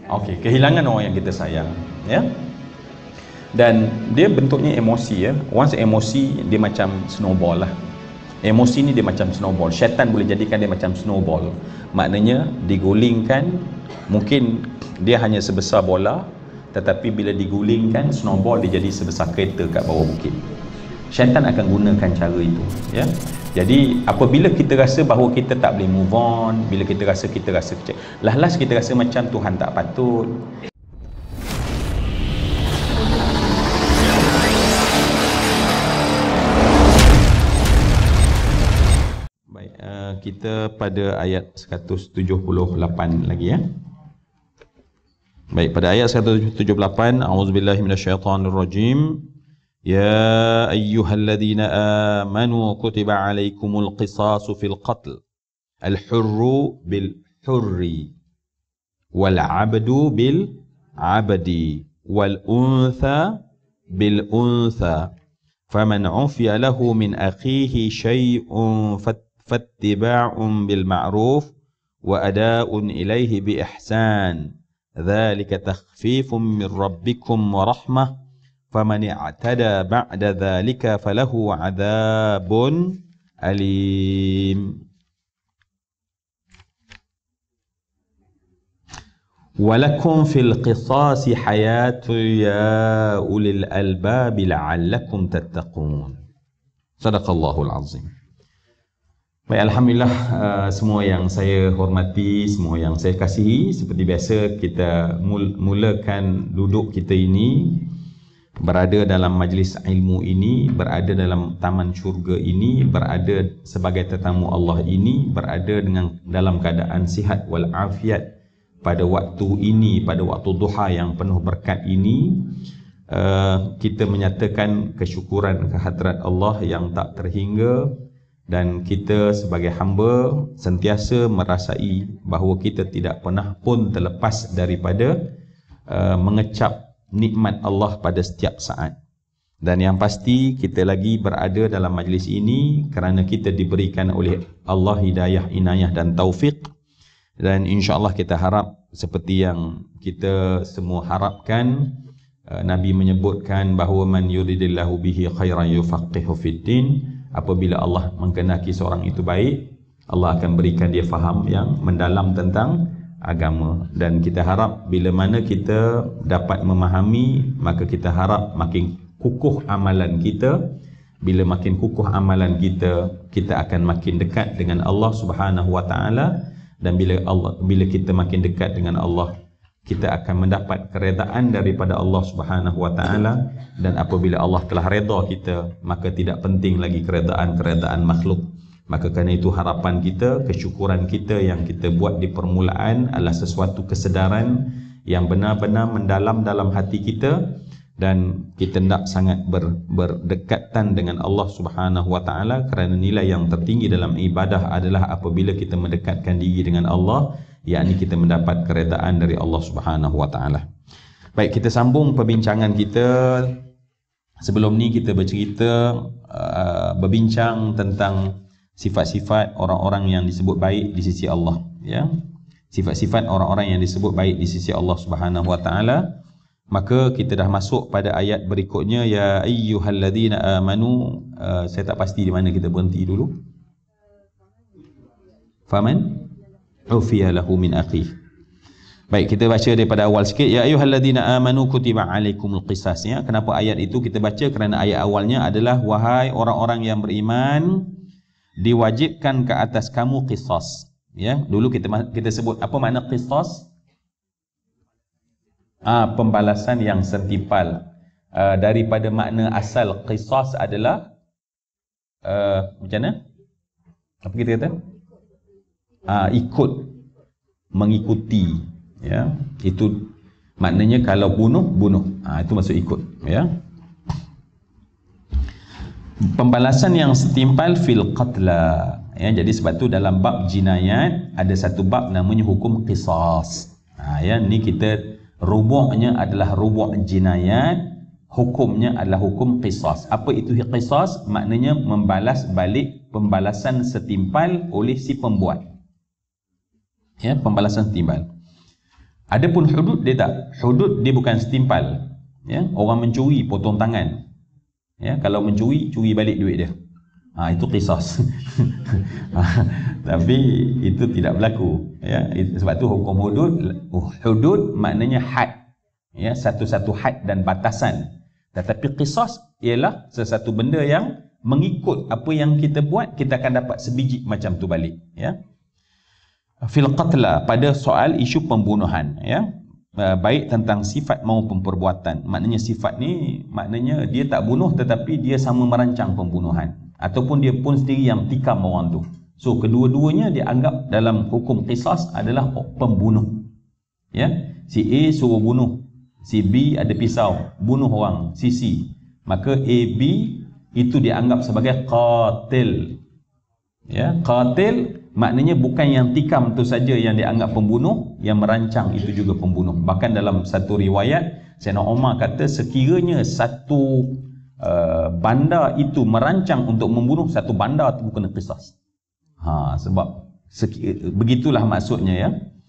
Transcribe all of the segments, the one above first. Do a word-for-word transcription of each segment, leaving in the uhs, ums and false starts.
Okey, kehilangan orang yang kita sayang, ya. Dan dia bentuknya emosi, ya. Once emosi dia macam snowball lah. Emosi ni dia macam snowball. Syaitan boleh jadikan dia macam snowball. Maknanya digulingkan, mungkin dia hanya sebesar bola, tetapi bila digulingkan snowball dia jadi sebesar kereta kat bawah bukit. Syaitan akan gunakan cara itu, ya. Jadi apabila kita rasa bahawa kita tak boleh move on, bila kita rasa kita rasa kecil, last-last kita rasa macam Tuhan tak patut. Baik, uh, kita pada ayat seratus tujuh puluh lapan lagi, ya. Baik, pada ayat seratus tujuh puluh lapan, a'udzubillahi minasyaitonirrajim. يا أيها الذين آمنوا كتب عليكم القصاص في القتل الحر بالحر والعبد بالعبد والأنثى بالأنثى فمن عفي له من أخيه شيء فاتباع بالمعروف وأداء إليه بإحسان ذلك تخفيف من ربكم ورحمة فمن اعتدى بعد ذلك فله عذاب أليم ولكم في القصاص حياة يا أولي الألباب لعلكم تتقون. صدق الله العظيم. Baik, Alhamdulillah, uh, semua yang saya hormati, semua yang saya kasihi, seperti biasa kita mul- mulakan duduk kita ini, berada dalam majlis ilmu ini, berada dalam taman syurga ini, berada sebagai tetamu Allah ini, berada dengan dalam keadaan sihat wal afiat pada waktu ini, pada waktu duha yang penuh berkat ini, uh, kita menyatakan kesyukuran kehadrat Allah yang tak terhingga, dan kita sebagai hamba sentiasa merasai bahawa kita tidak pernah pun terlepas daripada uh, mengecap nikmat Allah pada setiap saat. Dan yang pasti kita lagi berada dalam majlis ini kerana kita diberikan oleh Allah hidayah, inayah dan taufik. Dan insya-Allah kita harap seperti yang kita semua harapkan, Nabi menyebutkan bahawa man yuridillahu bihi khairan yufaqihu fiddin. Apabila Allah mengkehendaki seorang itu baik, Allah akan berikan dia faham yang mendalam tentang agama. Dan kita harap bila mana kita dapat memahami, maka kita harap makin kukuh amalan kita. Bila makin kukuh amalan kita, kita akan makin dekat dengan Allah Subhanahu wa taala. Dan bila Allah bila kita makin dekat dengan Allah, kita akan mendapat keredaan daripada Allah Subhanahu wa taala. Dan apabila Allah telah redha kita, maka tidak penting lagi keredaan-keredaan makhluk. Maka kerana itu harapan kita, kesyukuran kita yang kita buat di permulaan adalah sesuatu kesedaran yang benar-benar mendalam dalam hati kita, dan kita hendak sangat ber, berdekatan dengan Allah Subhanahu wa taala, kerana nilai yang tertinggi dalam ibadah adalah apabila kita mendekatkan diri dengan Allah, yakni kita mendapat keredaan dari Allah Subhanahu wa taala. Baik, kita sambung perbincangan kita. Sebelum ni kita bercerita uh, berbincang tentang sifat-sifat orang-orang yang disebut baik di sisi Allah, ya. Sifat-sifat orang-orang yang disebut baik di sisi Allah Subhanahu wa taala. Maka kita dah masuk pada ayat berikutnya, ya ayyuhalladzina amanu. Uh, saya tak pasti di mana kita berhenti dulu. Faman ufiya lahu min akhih. Baik, kita baca daripada awal sikit. Ya ayyuhalladzina amanu kutiba alaikumul qisas, ya. Kenapa ayat itu kita baca? Kerana ayat awalnya adalah wahai orang-orang yang beriman, diwajibkan ke atas kamu qisas, ya. Dulu kita kita sebut apa makna qisas? Ah, pembalasan yang setimpal. Uh, daripada makna asal qisas adalah uh, macam mana? Apa kita kata? Ah, ikut, mengikuti, ya. Itu maknanya kalau bunuh, bunuh. Ah, itu maksud ikut, ya. Pembalasan yang setimpal fil qatla, ya. Jadi sebab tu dalam bab jinayat ada satu bab namanya hukum qisas. Ha, ya, ni kita rubuhnya adalah rubuh jinayat, hukumnya adalah hukum qisas. Apa itu qisas? Maknanya membalas balik pembalasan setimpal oleh si pembuat. Ya, pembalasan setimpal. Adapun hudud dia tak. Hudud dia bukan setimpal. Ya, orang mencuri potong tangan. Ya, kalau mencuri, curi balik duit dia. Ha, itu qisas. Tapi itu tidak berlaku. Ya, sebab tu hukum hudud, hudud maknanya had. Ya, satu-satu had dan batasan. Tetapi qisas ialah sesuatu benda yang mengikut apa yang kita buat, kita akan dapat sebiji macam tu balik. Ya. Fil qatla, pada soal isu pembunuhan, ya. Baik tentang sifat maupun perbuatan. Maknanya sifat ni maknanya dia tak bunuh tetapi dia sama merancang pembunuhan, ataupun dia pun sendiri yang tikam orang tu. So kedua-duanya dianggap dalam hukum qisas adalah pembunuh. Ya, si A suruh bunuh, si B ada pisau bunuh orang si C, maka A B itu dianggap sebagai qatil. Ya, qatil maknanya bukan yang tikam tu saja yang dianggap pembunuh, yang merancang itu juga pembunuh. Bahkan dalam satu riwayat, Sayyidina Umar kata sekiranya satu uh, bandar itu merancang untuk membunuh, satu bandar itu kena qisas. Ha, sebab begitulah maksudnya, ya.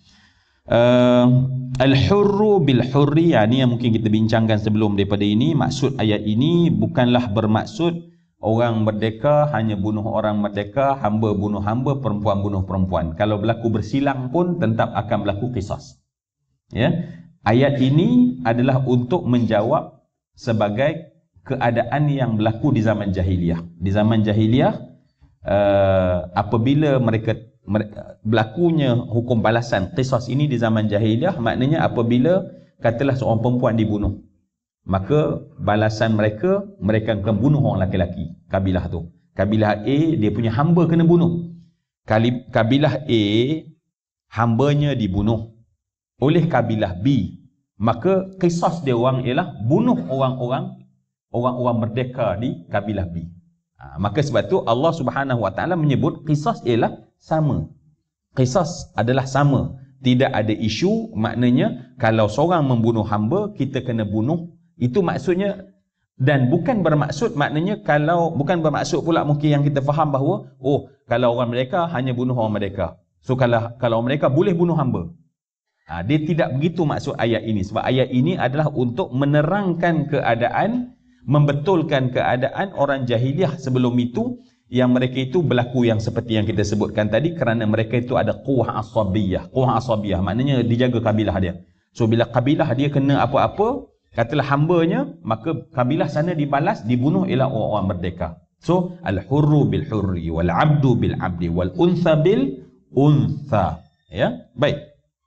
Uh, Al-hurru bil-hurri, ya, ni yang mungkin kita bincangkan sebelum daripada ini. Maksud ayat ini bukanlah bermaksud orang merdeka hanya bunuh orang merdeka, hamba bunuh hamba, perempuan bunuh perempuan. Kalau berlaku bersilang pun tetap akan berlaku qisas. Ya. Ayat ini adalah untuk menjawab sebagai keadaan yang berlaku di zaman jahiliyah. Di zaman jahiliyah, uh, apabila mereka berlakunya hukum balasan qisas ini di zaman jahiliyah, maknanya apabila katalah seorang perempuan dibunuh, maka balasan mereka, mereka akan bunuh orang lelaki, kabilah tu. Kabilah A, dia punya hamba kena bunuh. Kabilah A, hambanya dibunuh oleh kabilah B, maka qisas dia orang ialah bunuh orang-orang orang-orang merdeka di kabilah B. Ha, maka sebab tu Allah Subhanahu Wa Taala menyebut qisas ialah sama. Qisas adalah sama. Tidak ada isu, maknanya kalau seorang membunuh hamba, kita kena bunuh. Itu maksudnya. Dan bukan bermaksud, maknanya kalau, bukan bermaksud pula mungkin yang kita faham bahawa, oh, kalau orang mereka hanya bunuh orang mereka, so kalau kalau mereka boleh bunuh hamba. Ha, dia tidak begitu maksud ayat ini. Sebab ayat ini adalah untuk menerangkan keadaan, membetulkan keadaan orang jahiliah sebelum itu, yang mereka itu berlaku yang seperti yang kita sebutkan tadi, kerana mereka itu ada quwah asabiyah. Quwah asabiyah maknanya dijaga kabilah dia. So bila kabilah dia kena apa-apa, katalah hambanya, maka kabilah sana dibalas, dibunuh ialah orang-orang merdeka. So al-hurru bil hurri wal abdu bil abdi wal untha bil untha. Ya, baik.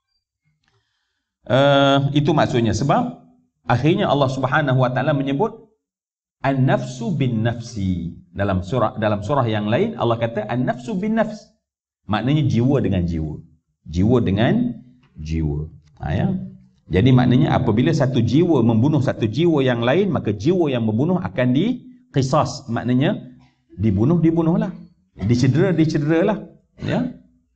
Uh, itu maksudnya. Sebab akhirnya Allah Subhanahu Wa Taala menyebut an-nafsu bin nafsi. Dalam surah dalam surah yang lain Allah kata an-nafsu bin nafs. Maknanya jiwa dengan jiwa. Jiwa dengan jiwa. Ha, ya. Jadi maknanya apabila satu jiwa membunuh satu jiwa yang lain, maka jiwa yang membunuh akan diqisas. Maknanya dibunuh dibunuhlah. Dicedera dicederalah. Ya.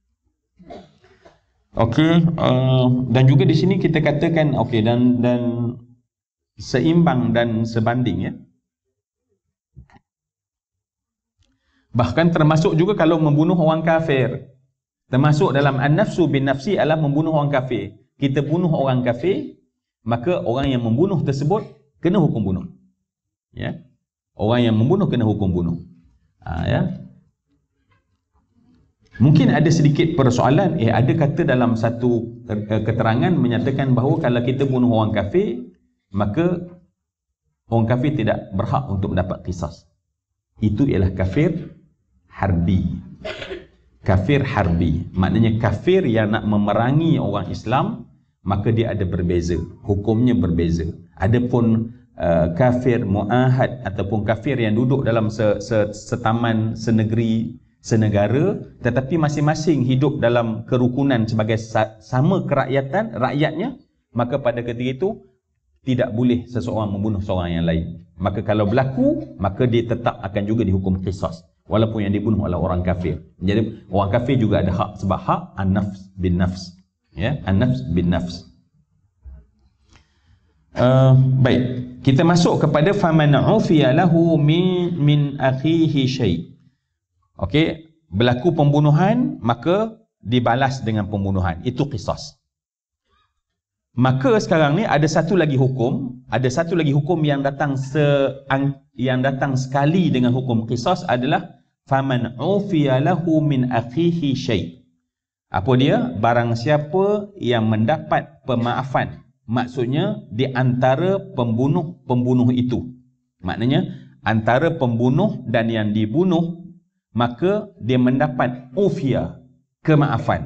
Okey, uh, dan juga di sini kita katakan okey, dan dan seimbang dan sebanding, ya. Bahkan termasuk juga kalau membunuh orang kafir. Termasuk dalam an-nafsu bin nafsi adalah membunuh orang kafir. Kita bunuh orang kafir, maka orang yang membunuh tersebut kena hukum bunuh. Ya. Orang yang membunuh kena hukum bunuh. Ha, ya. Mungkin ada sedikit persoalan, eh ada kata dalam satu keterangan menyatakan bahawa kalau kita bunuh orang kafir, maka orang kafir tidak berhak untuk mendapat qisas. Itu ialah kafir harbi. Kafir harbi maknanya kafir yang nak memerangi orang Islam, maka dia ada berbeza, hukumnya berbeza. Adapun uh, kafir muahad ataupun kafir yang duduk dalam se, se, setaman, senegeri, senegara, tetapi masing-masing hidup dalam kerukunan sebagai sa, sama kerakyatan, rakyatnya, maka pada ketika itu tidak boleh seseorang membunuh seorang yang lain. Maka kalau berlaku, maka dia tetap akan juga dihukum qisas, walaupun yang dibunuh adalah orang kafir. Jadi orang kafir juga ada hak, sebab hak an-nafs bin nafs. Ya, an-nafs bin nafs. Uh, baik, kita masuk kepada faman ufiya lahu min min akhihi syai'. Okey, berlaku pembunuhan, maka dibalas dengan pembunuhan. Itu qisas. Maka sekarang ni ada satu lagi hukum, ada satu lagi hukum yang datang se yang datang sekali dengan hukum qisas adalah faman ufiya lahu min akhihi syai'. Apa dia? Barang siapa yang mendapat pemaafan. Maksudnya di antara pembunuh-pembunuh itu. Maknanya antara pembunuh dan yang dibunuh, maka dia mendapat ufiya, kemaafan.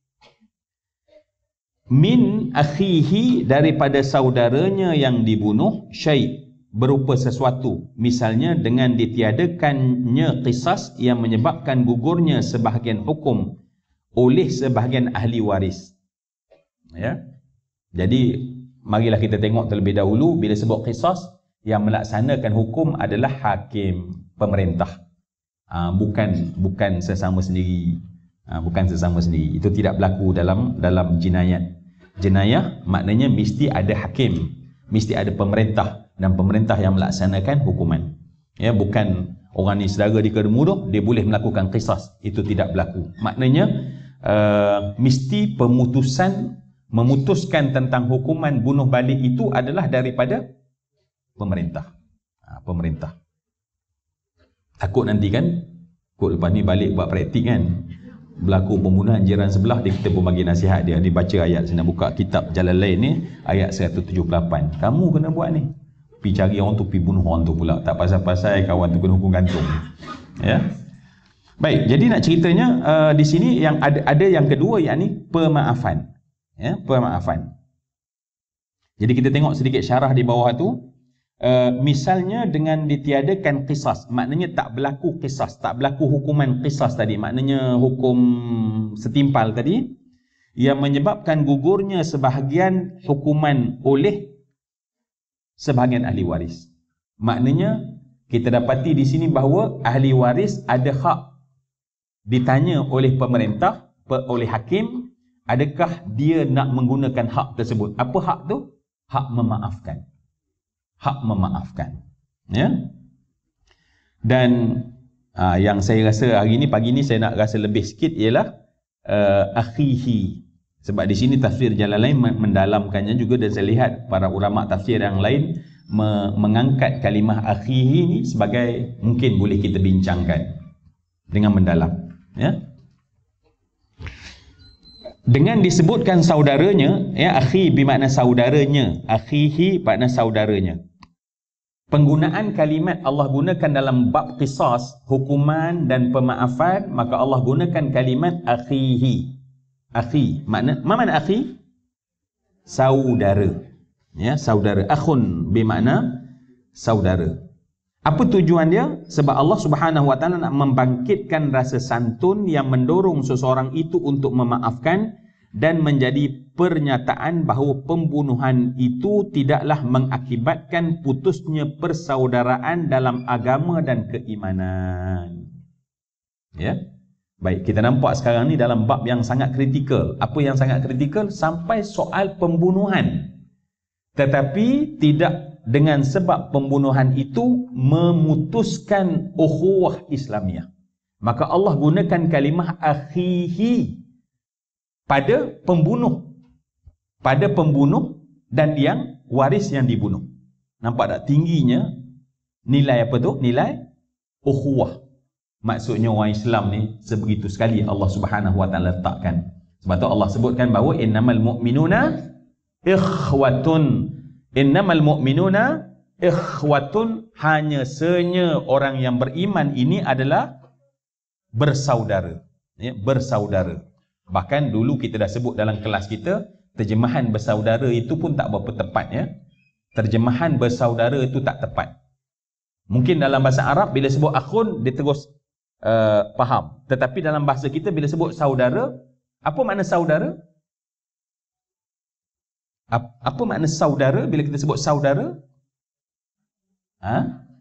Min akhihi, daripada saudaranya yang dibunuh, syai' berupa sesuatu. Misalnya dengan ditiadakannya qisas yang menyebabkan gugurnya sebahagian hukum oleh sebahagian ahli waris. Ya. Jadi marilah kita tengok terlebih dahulu, bila sebut qisas, yang melaksanakan hukum adalah hakim, pemerintah. Ha, bukan bukan sesama sendiri. Ha, bukan sesama sendiri. Itu tidak berlaku dalam dalam jenayat. Jenayah maknanya mesti ada hakim, mesti ada pemerintah, dan pemerintah yang melaksanakan hukuman. Ya, bukan orang ni saudara di Kedemuruh, dia boleh melakukan qisas. Itu tidak berlaku. Maknanya uh, mesti pemutusan, memutuskan tentang hukuman bunuh balik itu adalah daripada pemerintah. Ha, pemerintah. Takut nanti kan, kod lepas ni balik buat praktik kan, berlaku pembunuhan jiran sebelah, dia kita pun bagi nasihat dia, dia baca ayat, saya nak buka kitab Jalalain ni, ayat seratus tujuh puluh lapan, kamu kena buat ni, pergi cari orang tu, pergi bunuh orang tu pula, tak pasal-pasal kawan tu kena hukum gantung. Ya. Baik, jadi nak ceritanya uh, di sini yang ada ada yang kedua, yakni pemaafan. Ya, pemaafan. Jadi kita tengok sedikit syarah di bawah tu. Uh, misalnya dengan ditiadakan qisas, maknanya tak berlaku qisas, tak berlaku hukuman qisas tadi, maknanya hukum setimpal tadi, yang menyebabkan gugurnya sebahagian hukuman oleh sebahagian ahli waris. Maknanya kita dapati di sini bahawa ahli waris ada hak ditanya oleh pemerintah, oleh hakim, adakah dia nak menggunakan hak tersebut. Apa hak tu? Hak memaafkan. Hak memaafkan. Ya. Dan aa, yang saya rasa hari ni, pagi ni saya nak rasa lebih sikit ialah uh, akhihi. Sebab di sini tafsir Jalalain mendalamkannya juga, dan saya lihat para ulama tafsir yang lain me mengangkat kalimah akhihi ni sebagai mungkin boleh kita bincangkan dengan mendalam. Ya. Dengan disebutkan saudaranya, ya, akhi bermakna saudaranya, akhihi bermakna saudaranya. Penggunaan kalimat Allah gunakan dalam bab qisas, hukuman dan pemaafan, maka Allah gunakan kalimat akhihi. Akhi, makna apa makna akhi? Saudara. Ya, saudara. Akhun bermakna saudara. Apa tujuan dia? Sebab Allah Subhanahu wa taala nak membangkitkan rasa santun yang mendorong seseorang itu untuk memaafkan, dan menjadi pernyataan bahawa pembunuhan itu tidaklah mengakibatkan putusnya persaudaraan dalam agama dan keimanan. Ya. Baik, kita nampak sekarang ni dalam bab yang sangat kritikal. Apa yang sangat kritikal? Sampai soal pembunuhan. Tetapi tidak dengan sebab pembunuhan itu memutuskan ukhuwah Islamiah. Maka Allah gunakan kalimah akhihi pada pembunuh, pada pembunuh dan yang waris yang dibunuh. Nampak tak tingginya nilai apa tu? Nilai ukhuwah. Maksudnya orang Islam ni sebegitu sekali Allah Subhanahu wa taala letakkan. Sebab tu Allah sebutkan bahawa innamal mu'minuna ikhwatun. Innamal mu'minuna ikhwatun, hanya senya orang yang beriman ini adalah bersaudara. Ya, bersaudara. Bahkan dulu kita dah sebut dalam kelas kita, terjemahan bersaudara itu pun tak berapa tepat, ya. Terjemahan bersaudara itu tak tepat. Mungkin dalam bahasa Arab bila sebut akhun dia terus uh, faham. Tetapi dalam bahasa kita bila sebut saudara, apa makna saudara? Apa makna saudara bila kita sebut saudara? Ha?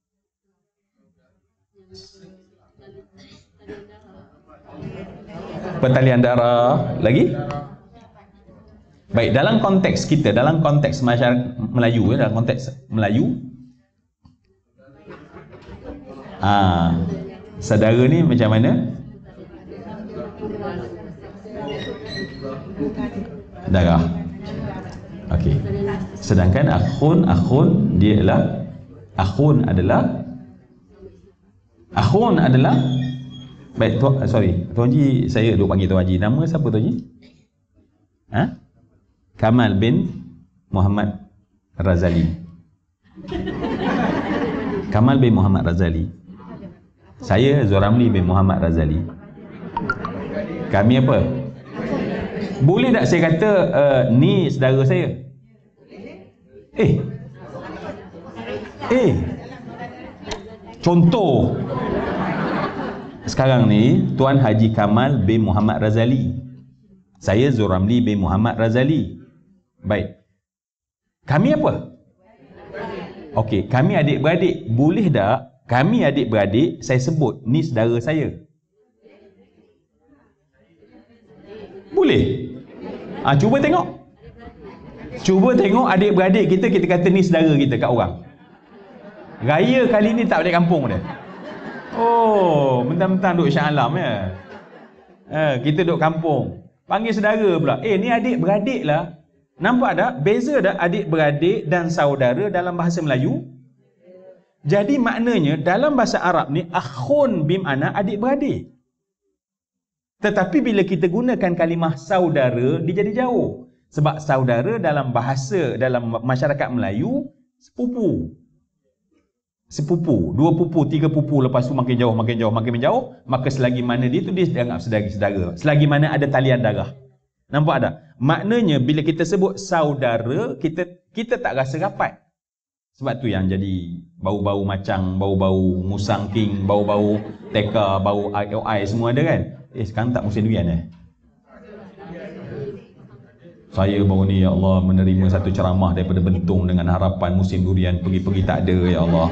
Pertalian darah. Lagi? Baik, dalam konteks kita, dalam konteks masyarakat Melayu, dalam konteks Melayu, ah, saudara ni macam mana? Darah. Okey. Sedangkan akhun, akhun dia ialah akhun adalah akhun adalah baik tu, sorry, Tuan Haji, saya duk panggil Tuan Haji. Nama siapa Tuan Haji? Ha? Kamal bin Muhammad Razali. Kamal bin Muhammad Razali. Saya Zoramli bin Muhammad Razali. Kami apa? Boleh tak saya kata uh, ni saudara saya? Eh. Eh. Contoh. Sekarang ni Tuan Haji Kamal bin Muhammad Razali. Saya Zoramli bin Muhammad Razali. Baik. Kami apa? Okey, kami adik-beradik. Boleh tak kami adik-beradik saya sebut ni saudara saya? Boleh? Ah, cuba tengok. Cuba tengok adik-beradik kita, kita kata ni saudara kita kat orang. Raya kali ni tak balik kampung dah. Oh, mentang-mentang duduk Shah Alam ya. Eh, kita duduk kampung. Panggil saudara pula. Eh, ni adik-beradik lah. Nampak tak? Beza tak adik-beradik dan saudara dalam bahasa Melayu? Jadi maknanya dalam bahasa Arab ni akhun bimana adik-beradik. Tetapi bila kita gunakan kalimah saudara, dia jadi jauh. Sebab saudara dalam bahasa, dalam masyarakat Melayu, sepupu. Sepupu, dua pupu, tiga pupu, lepas tu makin jauh, makin jauh, makin jauh, maka selagi mana dia tu dia dianggap saudara. Selagi mana ada talian darah. Nampak tak? Maknanya bila kita sebut saudara, kita kita tak rasa rapat. Sebab tu yang jadi bau-bau macang, bau-bau musang king, bau-bau teka, bau I O I semua ada kan? Eh, sekarang tak musim durian eh? Saya baru ni, ya Allah, menerima satu ceramah daripada Bentong dengan harapan musim durian pergi-pergi tak ada, ya Allah.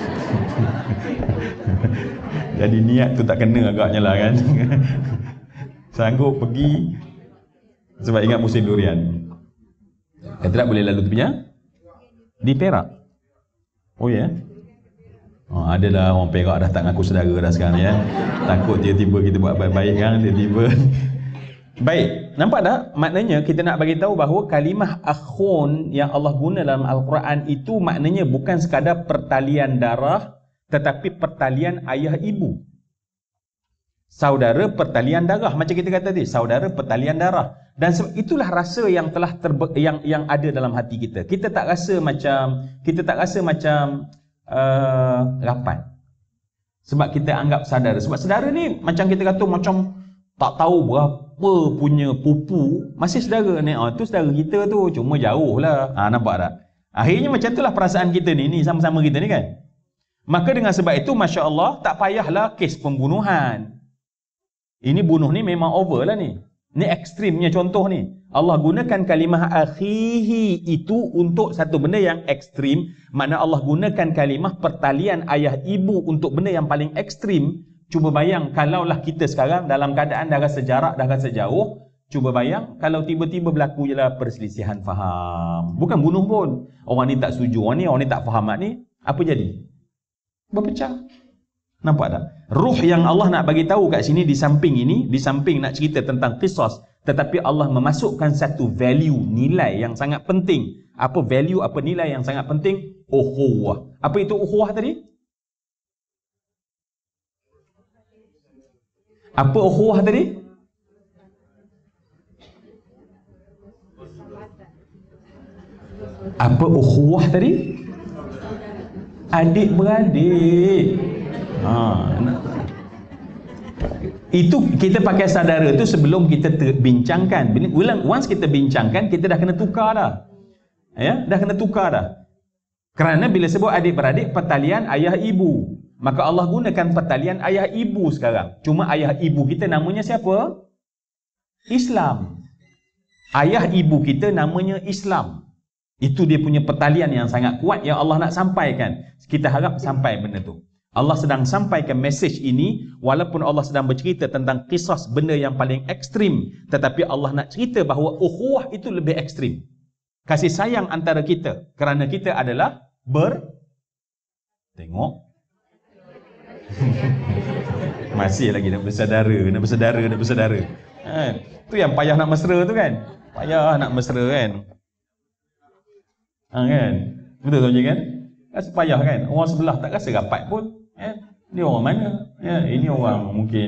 Jadi niat tu tak kena agaknya lah kan. Sanggup pergi sebab ingat musim durian. Kata tak boleh lalu tepinya? Di Perak. Oh ya? Yeah? Oh, adalah orang Perak dah tak ngaku saudara dah sekarang ya. Takut tiba-tiba kita buat baik-baik kan, tiba-tiba. Baik, nampak tak? Maknanya kita nak bagi tahu bahawa kalimah akhun yang Allah guna dalam Al-Quran itu maknanya bukan sekadar pertalian darah, tetapi pertalian ayah ibu. Saudara pertalian darah, macam kita kata tadi, saudara pertalian darah. Dan itulah rasa yang telah terbe- yang yang ada dalam hati kita. Kita tak rasa macam kita tak rasa macam uh, rapat. Sebab kita anggap saudara. Sebab saudara ni macam kita kata macam tak tahu berapa punya pupu, masih saudara ni. Ah, tu saudara kita tu, cuma jauh lah. Ah, nampak tak? Akhirnya macam itulah perasaan kita ni, ni sama-sama kita ni kan. Maka dengan sebab itu, Masya Allah, tak payahlah kes pembunuhan. Ini bunuh ni memang over lah ni. Ni ekstrimnya contoh ni. Allah gunakan kalimah akhihi itu untuk satu benda yang ekstrim. Makna Allah gunakan kalimah pertalian ayah ibu untuk benda yang paling ekstrim. Cuba bayang kalaulah kita sekarang dalam keadaan dah rasa jarak, dah rasa jauh. Cuba bayang kalau tiba-tiba berlaku je lah perselisihan faham. Bukan bunuh pun. Orang ni tak setuju, orang ni, orang ni tak faham ni. Apa jadi? Berpecah. Nampak tak? Ruh yang Allah nak bagi tahu kat sini di samping ini, di samping nak cerita tentang qisas, tetapi Allah memasukkan satu value, nilai yang sangat penting. Apa value, apa nilai yang sangat penting? Ukhuwah. Apa itu ukhuwah tadi? Apa ukhuwah tadi? Apa ukhuwah tadi? Adik-beradik. Ha, itu kita pakai saudara tu sebelum kita bincangkan. Once kita bincangkan, kita dah kena tukar dah. Ya, dah kena tukar dah. Kerana bila sebut adik-beradik, pertalian ayah ibu. Maka Allah gunakan pertalian ayah ibu sekarang. Cuma ayah ibu kita namanya siapa? Islam. Ayah ibu kita namanya Islam. Itu dia punya pertalian yang sangat kuat yang Allah nak sampaikan. Kita harap sampai benda tu. Allah sedang sampaikan mesej ini walaupun Allah sedang bercerita tentang kisah benda yang paling ekstrim, tetapi Allah nak cerita bahawa ukhuwah itu lebih ekstrim. Kasih sayang antara kita kerana kita adalah ber tengok masih lagi nak bersaudara, nak bersaudara, nak bersaudara. Ha, tu yang payah nak mesra tu kan. Payah nak mesra kan. Ha, kan? Betul tak kan? Rasa payah kan? Orang sebelah tak rasa rapat pun. Eh? Dia orang mana? Ya, ini orang mungkin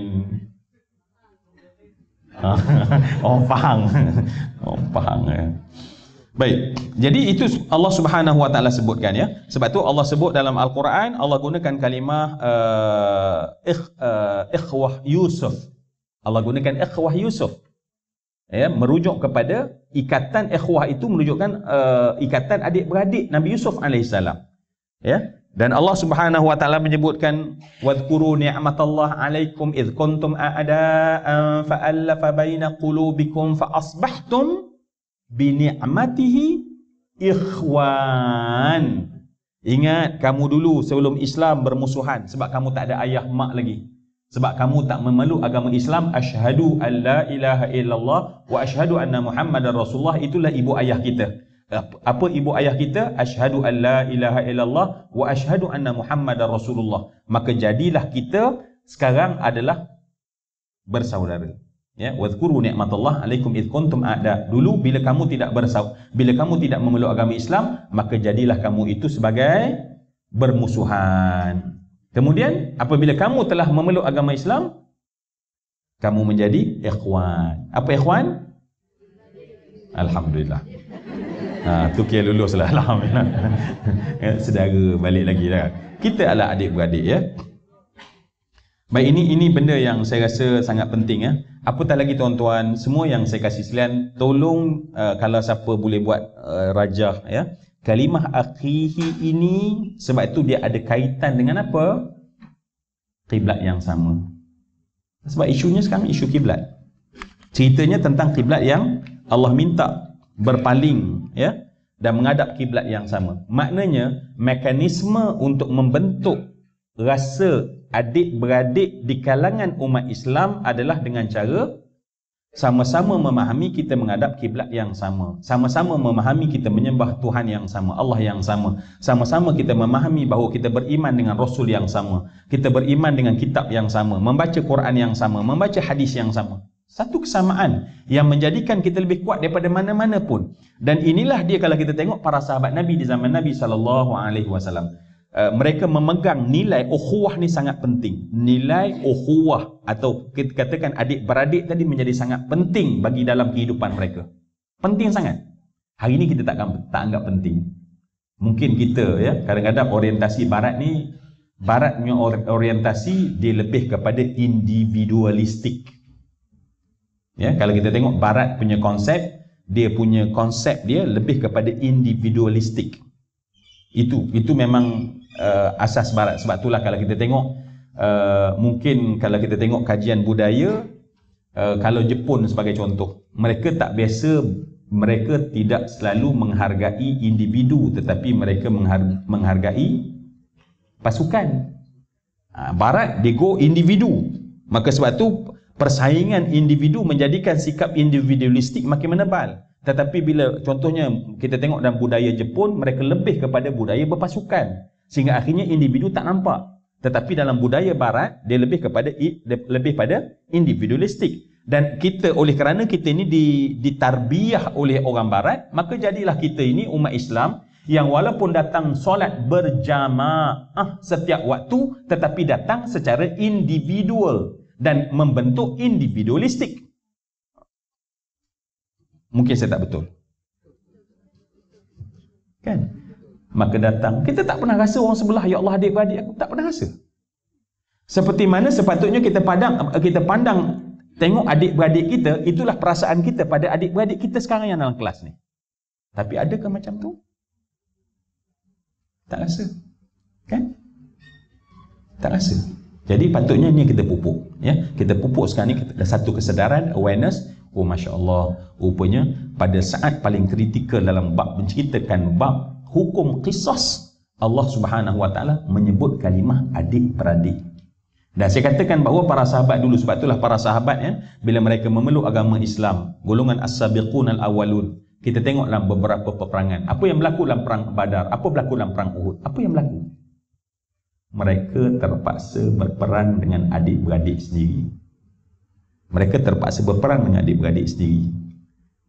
orang Pahang. Orang Pahang ya. Baik. Jadi itu Allah Subhanahu wa taala sebutkan ya. Sebab tu Allah sebut dalam Al-Quran, Allah gunakan kalimah uh, ikh, uh, ikhwah Yusuf. Allah gunakan ikhwah Yusuf. Ya, merujuk kepada ikatan ikhwah itu menunjukkan uh, ikatan adik-beradik Nabi Yusuf alaihissalam. Ya. Dan Allah Subhanahu wa taala menyebutkan wadhkuru ni'matallah 'alaikum id kuntum a'da'an fa'alafa baina qulubikum fa asbahtum bi ni'matihi ikhwan. Ingat kamu dulu sebelum Islam bermusuhan sebab kamu tak ada ayah mak lagi. Sebab kamu tak memeluk agama Islam, asyhadu an la ilaha illallah wa asyhadu anna Muhammadar Rasulullah, itulah ibu ayah kita. Apa ibu ayah kita? Asyhadu an la ilaha illallah wa asyhadu anna Muhammadar Rasulullah. Maka jadilah kita sekarang adalah bersaudara. Ya, wadhkuru ni'matallah 'alaikum id kuntum a'da. Dulu bila kamu tidak bersaudara, bila kamu tidak memeluk agama Islam, maka jadilah kamu itu sebagai bermusuhan. Kemudian apabila kamu telah memeluk agama Islam, kamu menjadi ikhwan. Apa ikhwan? Alhamdulillah. Ha, tu kira lulus lah. Alhamdulillah. Sedara balik lagi dah. Kita adalah adik-beradik ya. Baik, ini ini benda yang saya rasa sangat penting ya. Apatah lagi tuan-tuan, semua yang saya kasih sekalian, tolong uh, kalau siapa boleh buat uh, rajah ya. Kalimah akhihi ini sebab itu dia ada kaitan dengan apa? Kiblat yang sama. Sebab isunya sekarang isu kiblat. Ceritanya tentang kiblat yang Allah minta berpaling ya dan menghadap kiblat yang sama. Maknanya mekanisme untuk membentuk rasa adik-beradik di kalangan umat Islam adalah dengan cara sama-sama memahami kita menghadap kiblat yang sama. Sama-sama memahami kita menyembah Tuhan yang sama, Allah yang sama. Sama-sama kita memahami bahawa kita beriman dengan Rasul yang sama. Kita beriman dengan kitab yang sama, membaca Quran yang sama, membaca hadis yang sama. Satu kesamaan yang menjadikan kita lebih kuat daripada mana-mana pun. Dan inilah dia kalau kita tengok para sahabat Nabi di zaman Nabi sallallahu alaihi wasallam. Uh, mereka memegang nilai ukhuwah ni sangat penting. Nilai ukhuwah atau kita katakan adik-beradik tadi menjadi sangat penting bagi dalam kehidupan mereka. Penting sangat. Hari ni kita tak, tak anggap penting. Mungkin kita ya, kadang-kadang orientasi barat ni, barat punya orientasi dia lebih kepada individualistik. Ya, kalau kita tengok barat punya konsep, dia punya konsep dia lebih kepada individualistik. Itu itu memang Uh, asas barat. Sebab itulah kalau kita tengok uh, mungkin kalau kita tengok kajian budaya, uh, kalau Jepun sebagai contoh, mereka tak biasa, mereka tidak selalu menghargai individu tetapi mereka menghar menghargai pasukan. uh, Barat dia go individu. Maka sebab tu persaingan individu menjadikan sikap individualistik makin menebal. Tetapi bila contohnya kita tengok dalam budaya Jepun, mereka lebih kepada budaya berpasukan. Sehingga akhirnya individu tak nampak. Tetapi dalam budaya barat, dia lebih kepada lebih pada individualistik. Dan kita, oleh kerana kita ini ditarbiyah oleh orang barat, maka jadilah kita ini umat Islam yang walaupun datang solat berjamaah setiap waktu, tetapi datang secara individual dan membentuk individualistik. Mungkin saya tak betul, kan? Maka datang, kita tak pernah rasa orang sebelah, ya Allah adik-beradik aku, tak pernah rasa. Seperti mana sepatutnya kita pandang, kita pandang tengok adik-beradik kita, itulah perasaan kita pada adik-beradik kita sekarang yang dalam kelas ni. Tapi adakah macam tu? Tak rasa, kan? Tak rasa. Jadi patutnya ni kita pupuk, ya. Kita pupuk sekarang ni ada satu kesedaran, awareness. Oh Masya Allah, rupanya pada saat paling kritikal dalam bab menceritakan bab hukum qisas, Allah Subhanahu wa taala menyebut kalimah adik-beradik. Dan saya katakan bahawa para sahabat dulu, sebab itulah para sahabat ya, bila mereka memeluk agama Islam, golongan as-sabiqun al-awwalun, kita tengok dalam beberapa peperangan, apa yang berlaku dalam perang Badar, apa berlaku dalam perang Uhud, apa yang berlaku? Mereka terpaksa berperang dengan adik-beradik sendiri. Mereka terpaksa berperang dengan adik-beradik sendiri.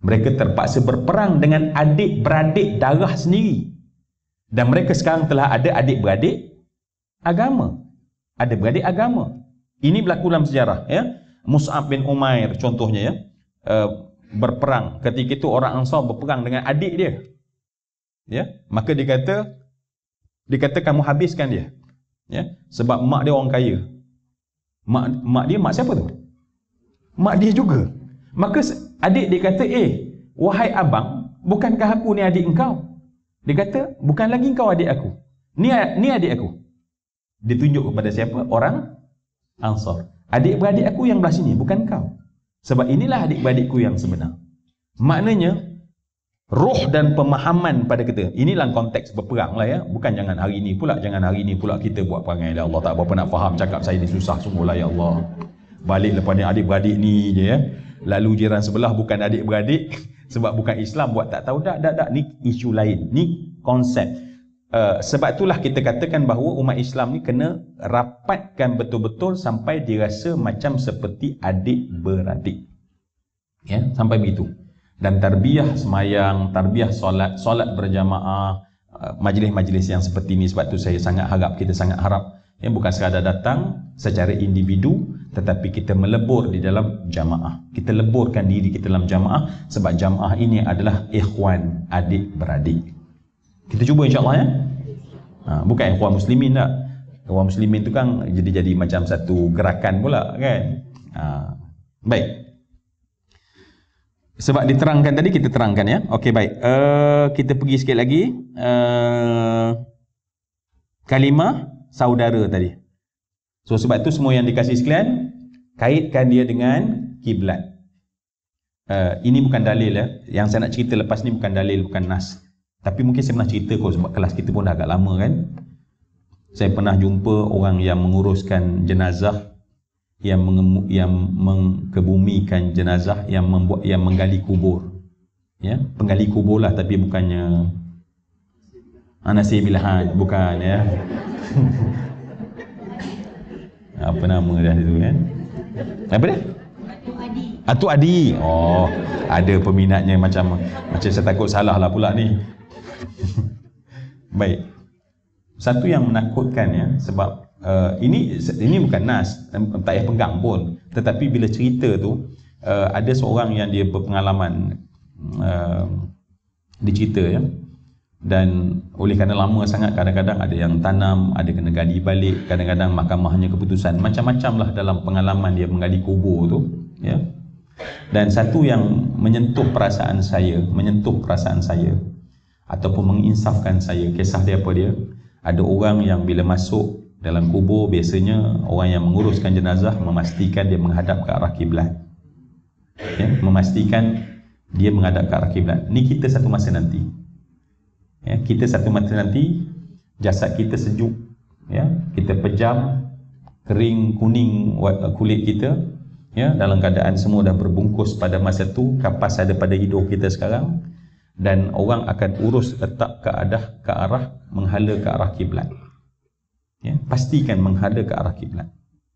Mereka terpaksa berperang dengan adik-beradik darah sendiri. Dan mereka sekarang telah ada adik-beradik agama. Adik-beradik agama. Ini berlaku dalam sejarah, ya. Mus'ab bin Umair contohnya, ya. Uh, berperang. Ketika itu orang Ansar berperang dengan adik dia. Ya, maka dia kata dia kata kamu habiskan dia. Ya, sebab mak dia orang kaya. Mak mak dia mak siapa tu? Mak dia juga. Maka adik dia kata, "Eh, wahai abang, bukankah aku ni adik engkau?" Dia kata, "Bukan lagi engkau adik aku. Ni ni adik aku." Dia tunjuk kepada siapa? Orang Ansar. Adik-beradik aku yang belah sini, bukan kau. Sebab inilah adik-beradikku yang sebenar. Maknanya roh dan pemahaman pada kita. Inilah konteks berperang lah, ya. Bukan jangan hari ni pula, jangan hari ni pula kita buat perangai. Ya Allah, tak apa-apa nak faham cakap saya ni susah sungguh lah, ya Allah. Balik lepas ni adik-beradik ni je, ya. Lalu jiran sebelah bukan adik-beradik sebab bukan Islam buat tak tahu. Tak, tak, tak. Ni isu lain. Ni konsep. Uh, sebab itulah kita katakan bahawa umat Islam ni kena rapatkan betul-betul sampai dirasa macam seperti adik-beradik. Ya, sampai begitu. Dan tarbiyah semayang, tarbiyah solat, solat berjamaah, uh, majlis-majlis yang seperti ini. Sebab tu saya sangat harap, kita sangat harap, yang bukan sekadar datang secara individu, tetapi kita melebur di dalam jamaah. Kita leburkan diri kita dalam jamaah, sebab jamaah ini adalah ikhwan, adik-beradik. Kita cuba insya-Allah, ya. Ha, bukan ikhwan muslimin tak. Ikhwan muslimin tu kan jadi jadi macam satu gerakan pula, kan. Ha, baik. Sebab diterangkan tadi, kita terangkan, ya. Okey, baik. Uh, kita pergi sikit lagi. Uh, kalimah saudara tadi. So sebab tu semua yang dikasih sekalian, kaitkan dia dengan kiblat. Uh, ini bukan dalil, ya. Yang saya nak cerita lepas ni bukan dalil, bukan nas. Tapi mungkin saya pernah cerita kot, sebab kelas kita pun dah agak lama, kan. Saya pernah jumpa orang yang menguruskan jenazah, yang mengemu, yang mengkebumikan jenazah, yang membuat, yang menggali kubur. Ya, penggali kubur lah, tapi bukannya Nasir Bilhan, bukan, ya. Apa nama dah itu, kan? Apa dia? Atuk Adi. Atuk Adi. Oh, ada peminatnya macam macam saya takut salah lah pula ni. Baik. Satu yang menakutkan, ya, sebab uh, ini ini bukan nas, tak payah pegang pun. Tetapi bila cerita tu, uh, ada seorang yang dia berpengalaman uh, dicerita, ya. Dan oleh kerana lama sangat, kadang-kadang ada yang tanam, ada kena gali balik, kadang-kadang mahkamahnya keputusan, macam-macam lah dalam pengalaman dia menggali kubur tu, ya. Dan satu yang menyentuh perasaan saya, menyentuh perasaan saya ataupun menginsafkan saya, kisah dia apa dia, ada orang yang bila masuk dalam kubur, biasanya orang yang menguruskan jenazah memastikan dia menghadap ke arah kiblat, ya, memastikan dia menghadap ke arah kiblat. Ni kita satu masa nanti, ya, kita satu masa nanti jasad kita sejuk, ya, kita pejam, kering kuning kulit kita, ya, dalam keadaan semua dah berbungkus pada masa tu, kapas ada pada hidung kita sekarang, dan orang akan urus letak ke arah ke arah menghala ke arah kiblat. Ya, pastikan menghadap ke arah kiblat.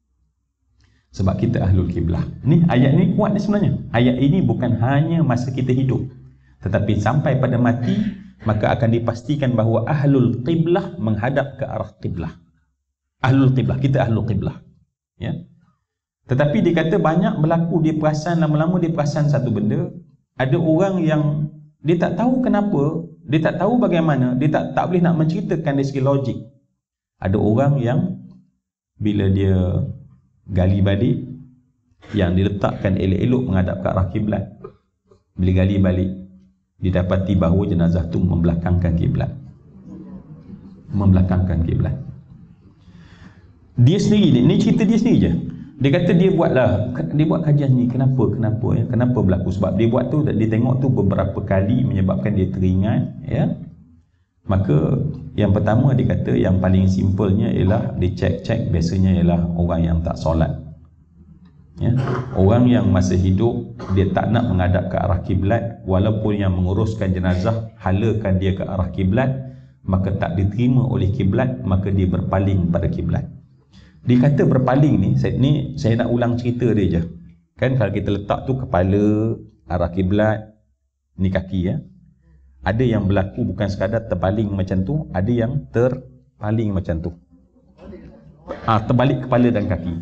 Sebab kita ahlul kiblah. Ni ayat ni kuat ni sebenarnya. Ayat ini bukan hanya masa kita hidup, tetapi sampai pada mati, maka akan dipastikan bahawa ahlul qiblah menghadap ke arah qiblah. Ahlul qiblah, kita ahlul qiblah. Ya. Tetapi dia kata banyak berlaku, dia perasan, lama-lama dia perasan satu benda. Ada orang yang dia tak tahu kenapa, dia tak tahu bagaimana, dia tak tak boleh nak menceritakan dari segi logik. Ada orang yang bila dia gali balik, yang diletakkan elok-elok menghadap ke arah kiblat, bila gali balik, didapati bahawa jenazah tu membelakangkan kiblat. Membelakangkan kiblat. Dia sendiri, ni cerita dia sendiri je. Dia kata dia buatlah, dia buat kajian ni, kenapa, kenapa, ya, kenapa berlaku. Sebab dia buat tu, dia tengok tu beberapa kali menyebabkan dia teringat, ya. Maka yang pertama dia kata, yang paling simpelnya ialah dia cek-cek, biasanya ialah orang yang tak solat, ya. Orang yang masa hidup dia tak nak menghadap ke arah kiblat, walaupun yang menguruskan jenazah halakan dia ke arah kiblat, maka tak diterima oleh kiblat, maka dia berpaling pada kiblat. Dia kata berpaling ni, saya, ni saya nak ulang cerita dia je. Kan kalau kita letak tu kepala arah kiblat, Ini kaki ya. Ada yang berlaku bukan sekadar terbaling macam tu, ada yang terpaling macam tu. Ah, terbalik kepala dan kaki.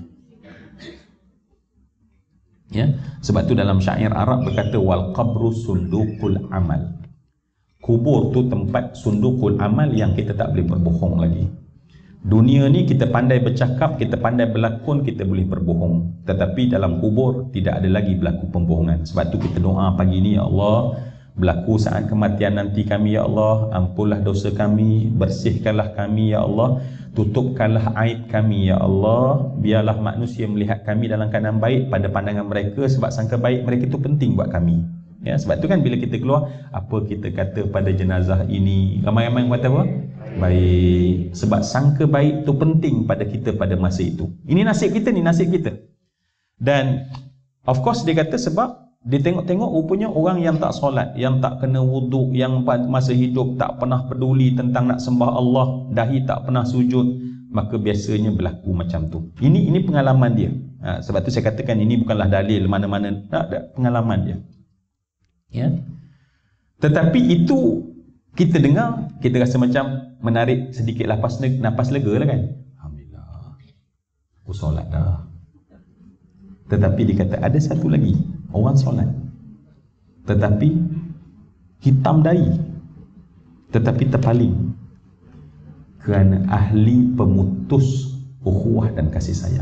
Ya, sebab tu dalam syair Arab berkata wal qabru sundukul amal. Kubur tu tempat sundukul amal yang kita tak boleh berbohong lagi. Dunia ni kita pandai bercakap, kita pandai berlakon, kita boleh berbohong. Tetapi dalam kubur tidak ada lagi berlaku pembohongan. Sebab tu kita doa pagi ni, ya Allah, berlaku saat kematian nanti kami, ya Allah, ampunlah dosa kami, bersihkanlah kami, ya Allah, tutupkanlah aib kami, ya Allah, biarlah manusia melihat kami dalam keadaan baik pada pandangan mereka, sebab sangka baik mereka itu penting buat kami. Ya, sebab tu kan bila kita keluar, apa kita kata pada jenazah ini, ramai-ramai yang kata apa? Baik. Sebab sangka baik tu penting pada kita pada masa itu. Ini nasib kita, ni nasib kita. Dan of course dia kata sebab dia tengok-tengok rupanya orang yang tak solat, yang tak kena wuduk, yang masa hidup tak pernah peduli tentang nak sembah Allah, dahi tak pernah sujud, maka biasanya berlaku macam tu. Ini ini pengalaman dia. Ha, sebab tu saya katakan ini bukanlah dalil mana-mana, tak ada, pengalaman dia. Ya. Tetapi itu kita dengar, kita rasa macam menarik sedikit nafas, nafas lega lah kan. Alhamdulillah, aku solat dah. Tetapi dia kata ada satu lagi, orang solat tetapi hitam dahi, tetapi terpaling kerana ahli pemutus ukhuwah dan kasih sayang.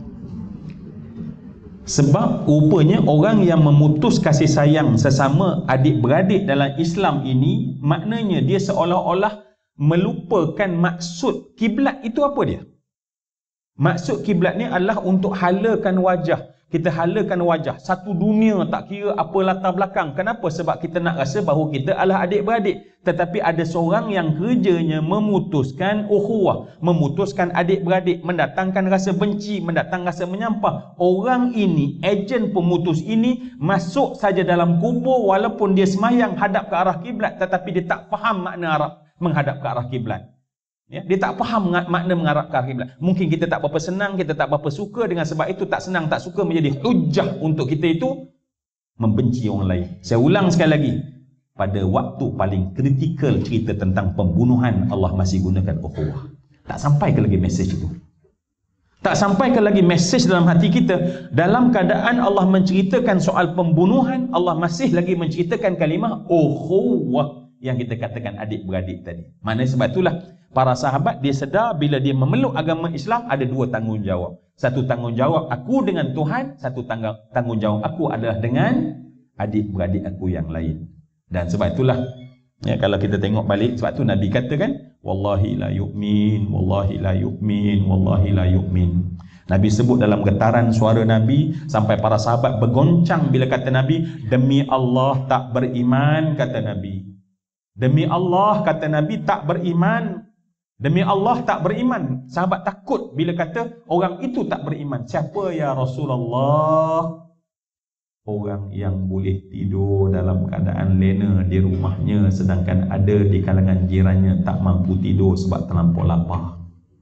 Sebab rupanya orang yang memutus kasih sayang sesama adik-beradik dalam Islam ini, maknanya dia seolah-olah melupakan maksud kiblat itu apa dia? Maksud kiblat ni adalah untuk halakan wajah. Kita halakan wajah satu dunia, tak kira apa latar belakang. Kenapa? Sebab kita nak rasa bahawa kita adalah adik-beradik. Tetapi ada seorang yang kerjanya memutuskan ukhuwah, memutuskan adik-beradik, mendatangkan rasa benci, mendatangkan rasa menyampah. Orang ini, ejen pemutus ini, masuk saja dalam kubur walaupun dia semayang hadap ke arah kiblat, tetapi dia tak faham makna Arab menghadap ke arah kiblat. Ya, dia tak faham makna mengarah ke arah kiblat. Mungkin kita tak berapa senang, kita tak berapa suka, dengan sebab itu tak senang, tak suka menjadi hujah untuk kita itu membenci orang lain. Saya ulang sekali lagi, pada waktu paling kritikal cerita tentang pembunuhan, Allah masih gunakan ukhuwah. Tak sampai ke lagi mesej itu. Tak sampai ke lagi mesej dalam hati kita. Dalam keadaan Allah menceritakan soal pembunuhan, Allah masih lagi menceritakan kalimah ukhuwah yang kita katakan adik-beradik tadi. Maknanya sebab itulah para sahabat dia sedar bila dia memeluk agama Islam ada dua tanggungjawab. Satu tanggungjawab aku dengan Tuhan, satu tanggungjawab aku adalah dengan adik-beradik aku yang lain. Dan sebab itulah ya, kalau kita tengok balik, sebab tu Nabi katakan wallahi la yu'min, wallahi la yu'min, wallahi la yu'min. Nabi sebut dalam getaran suara Nabi sampai para sahabat bergoncang bila kata Nabi, demi Allah tak beriman, kata Nabi. Demi Allah, kata Nabi, tak beriman. Demi Allah tak beriman. Sahabat takut bila kata orang itu tak beriman. Siapa ya Rasulullah? Orang yang boleh tidur dalam keadaan lena di rumahnya, sedangkan ada di kalangan jirannya tak mampu tidur sebab terlampau lapar.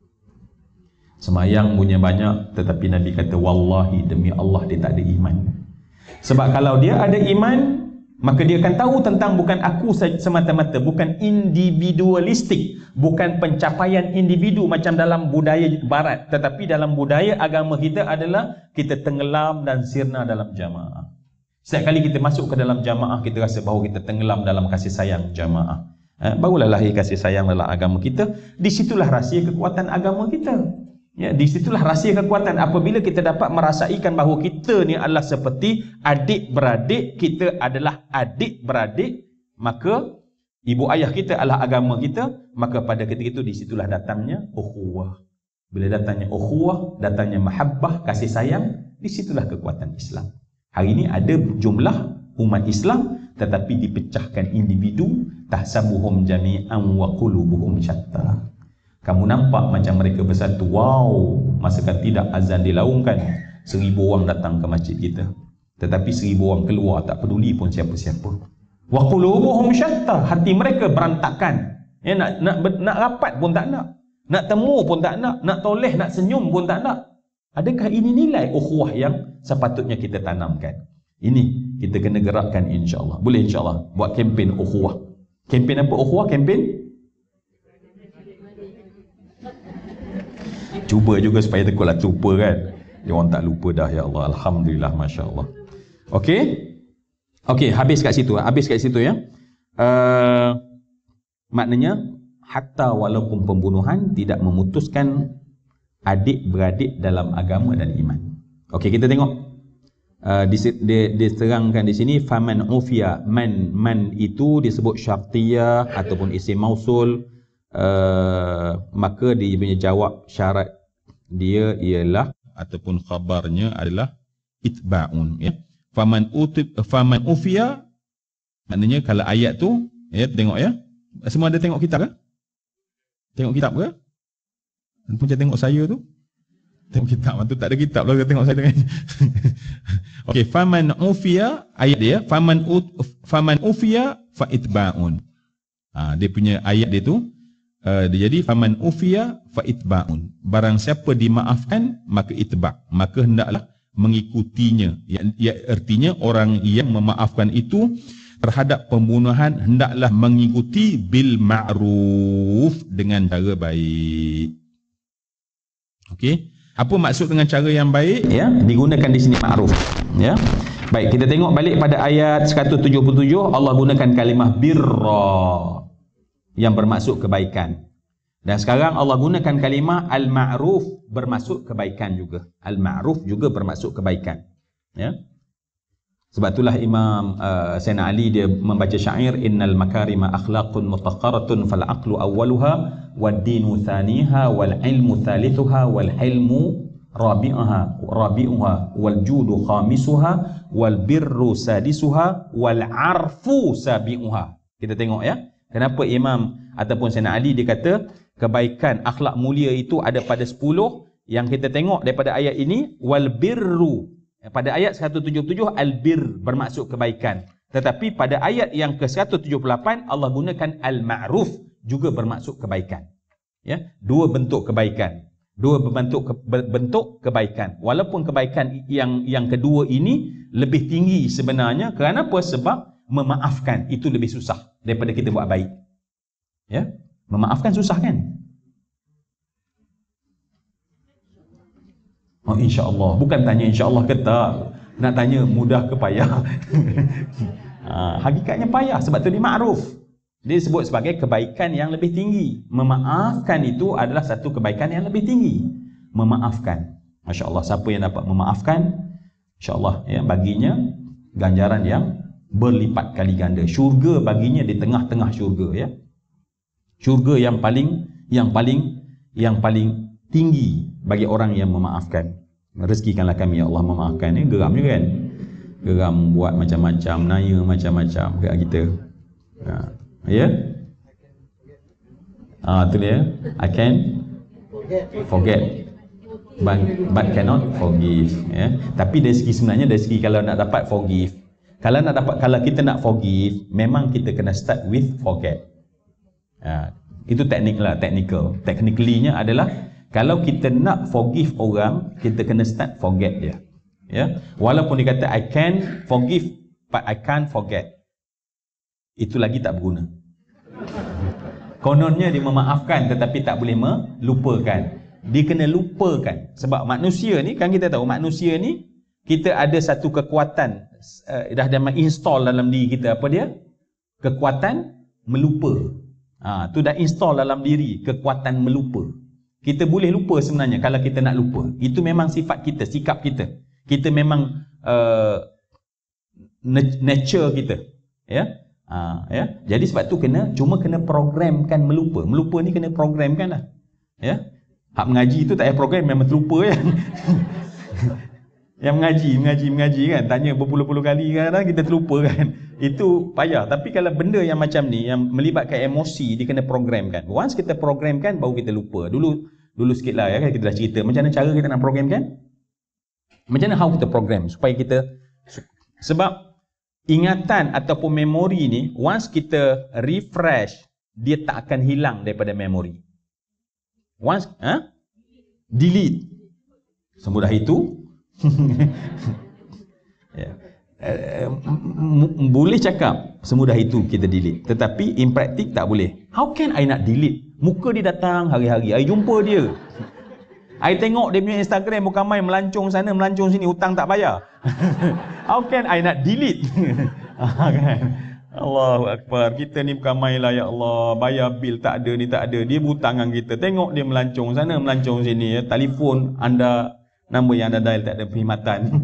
Semayang punya banyak, tetapi Nabi kata wallahi, demi Allah dia tak ada iman. Sebab kalau dia ada iman, maka dia akan tahu tentang bukan aku semata-mata, bukan individualistik, bukan pencapaian individu macam dalam budaya barat, tetapi dalam budaya agama kita adalah kita tenggelam dan sirna dalam jamaah. Setiap kali kita masuk ke dalam jamaah, kita rasa bahawa kita tenggelam dalam kasih sayang jamaah. Ha, barulah lahir kasih sayang dalam agama kita. Disitulah rahsia kekuatan agama kita. Ya, disitulah rahsia kekuatan apabila kita dapat merasaikan bahawa kita ni adalah seperti adik-beradik, kita adalah adik-beradik, maka ibu ayah kita adalah agama kita, maka pada ketika itu disitulah datangnya ukhuwah. Bila datangnya ukhuwah, datangnya mahabbah, kasih sayang, disitulah kekuatan Islam. Hari ini ada jumlah umat Islam tetapi dipecahkan individu, tahsabuhum jami'an wa qulubuhum syatta. Kamu nampak macam mereka bersatu. Wow, masakan tidak azan dilaungkan, seribu orang datang ke masjid kita, tetapi seribu orang keluar tak peduli pun siapa-siapa. Wa qulubuhum syatta, hati mereka berantakan. Ya, nak nak nak rapat pun tak nak, nak temu pun tak nak, nak toleh, nak senyum pun tak nak. Adakah ini nilai ukhuwah yang sepatutnya kita tanamkan? Ini kita kena gerakkan insya-Allah. Boleh insya-Allah buat kempen ukhuwah. Kempen apa ukhuwah? Kempen cuba juga supaya takutlah lupa kan. Dia orang tak lupa dah, ya Allah. Alhamdulillah, masya-Allah. Okey. Okey, habis kat situ. Habis kat situ ya. Uh, maknanya hatta walaupun pembunuhan tidak memutuskan adik-beradik dalam agama dan iman. Okey, kita tengok. Uh, diterangkan di sini faman ufiya, man man itu disebut syartiyah ataupun isim mausul. Uh, maka dia punya jawab syarat dia ialah ataupun khabarnya adalah itba'un, ya. Faman utib faman ufiya, maknanya kalau ayat tu ya, tengok ya. Semua ada tengok kitab ke? Tengok kitab ke? Macam tengok saya tu. Tengok kitab tu tak ada kitab lah, tengok saya dengan. Okey, faman ufiya, ayat dia faman ut faman ufiya fa itba'un. Ha, dia punya ayat dia tu Uh, dia jadi faman ufiya fa itba'un. Barang siapa dimaafkan maka itba', maka hendaklah mengikutinya. Ya, ya, artinya orang yang memaafkan itu terhadap pembunuhan hendaklah mengikuti bil ma'ruf, dengan cara baik. Okey, apa maksud dengan cara yang baik? Ya, digunakan di sini ma'ruf. Ya. Baik, kita tengok balik pada ayat seratus tujuh puluh tujuh, Allah gunakan kalimah birra yang bermaksud kebaikan. Dan sekarang Allah gunakan kalimah al-ma'ruf bermaksud kebaikan juga. Al-ma'ruf juga bermaksud kebaikan. Ya. Sebab itulah Imam uh, Sayyidina Ali dia membaca syair innal makarima akhlaqun mutaqaratun fal aqlu awwaluha wad dinu thaniha wal ilmu thalithuha wal hilmu rabi'uha rabi'uha wal judu khamisuha wal birru sadisuha wal arfu sabi'uha. Kita tengok ya. Kenapa Imam ataupun Sayyidina Ali dia kata kebaikan, akhlak mulia itu ada pada sepuluh. Yang kita tengok daripada ayat ini, wal birru. Pada ayat seratus tujuh puluh tujuh, al-bir bermaksud kebaikan. Tetapi pada ayat yang ke seratus tujuh puluh lapan, Allah gunakan al-ma'ruf, juga bermaksud kebaikan. Ya, dua bentuk kebaikan. Dua bentuk ke, bentuk kebaikan. Walaupun kebaikan yang yang kedua ini lebih tinggi sebenarnya. Kerana apa? Sebab memaafkan itu lebih susah daripada kita buat baik. Ya, memaafkan susah kan? Oh, insya-Allah. Bukan tanya insya-Allah ke tak. Nak tanya mudah ke payah. ha, hakikatnya payah sebab tu dia ma'ruf. Dia disebut sebagai kebaikan yang lebih tinggi. Memaafkan itu adalah satu kebaikan yang lebih tinggi. Memaafkan. Masya-Allah, siapa yang dapat memaafkan, insya-Allah ya, baginya ganjaran yang berlipat kali ganda. Syurga baginya di tengah-tengah syurga ya. Syurga yang paling yang paling yang paling tinggi bagi orang yang memaafkan. Rezekikanlah kami ya Allah memaafkan. Ni geram juga kan. Geram buat macam-macam, naya macam-macam kat kita. Ha. Ya. Ah tu dia. I can forget but, but cannot forgive ya. Tapi dari segi sebenarnya dari segi kalau nak dapat forgive, Kalau nak dapat, kalau kita nak forgive, memang kita kena start with forget. Ha, itu teknik lah, technical. Technically-nya adalah kalau kita nak forgive orang, kita kena start forget dia. Ya, walaupun dia kata I can forgive, but I can't forget. Itu lagi tak berguna. Kononnya dia memaafkan, tetapi tak boleh melupakan. Dia kena lupakan. Sebab manusia ni, kan kita tahu manusia ni, kita ada satu kekuatan uh, dah dah install dalam diri kita. Apa dia? Kekuatan melupa. Ha, tu dah install dalam diri, kekuatan melupa. Kita boleh lupa sebenarnya kalau kita nak lupa. Itu memang sifat kita, sikap kita. Kita memang uh, nature kita. Ya. Ha, ya. Jadi sebab tu kena cuma kena programkan melupa. Melupa ni kena programkan lah. Ya. Hak mengaji tu tak payah program, memang terlupa kan. Yang mengaji, mengaji, mengaji kan, tanya berpuluh-puluh kali kadang kita terlupa kan. Itu payah. Tapi kalau benda yang macam ni, yang melibatkan emosi, dia kena programkan. Once kita programkan, baru kita lupa. Dulu dulu sikit lah ya, kita dah cerita macam mana cara kita nak programkan. Macam mana how kita program supaya kita, sebab ingatan ataupun memori ni, once kita refresh, dia tak akan hilang daripada memori. Once, ha? Delete. Semudah itu. Ya. uh, boleh cakap semudah itu kita delete, tetapi in praktik tak boleh. How can I nak delete? Muka dia datang hari-hari, I jumpa dia, I tengok dia punya Instagram bukan main, melancong sana melancong sini, hutang tak bayar. How can I nak delete? Kan? Allahu Akbar, kita ni bukan main lah ya Allah, bayar bil tak ada, ni tak ada, dia berhutang dengan kita, tengok dia melancong sana melancong sini, ya. Telefon anda, nombor yang anda dial tak ada perkhidmatan.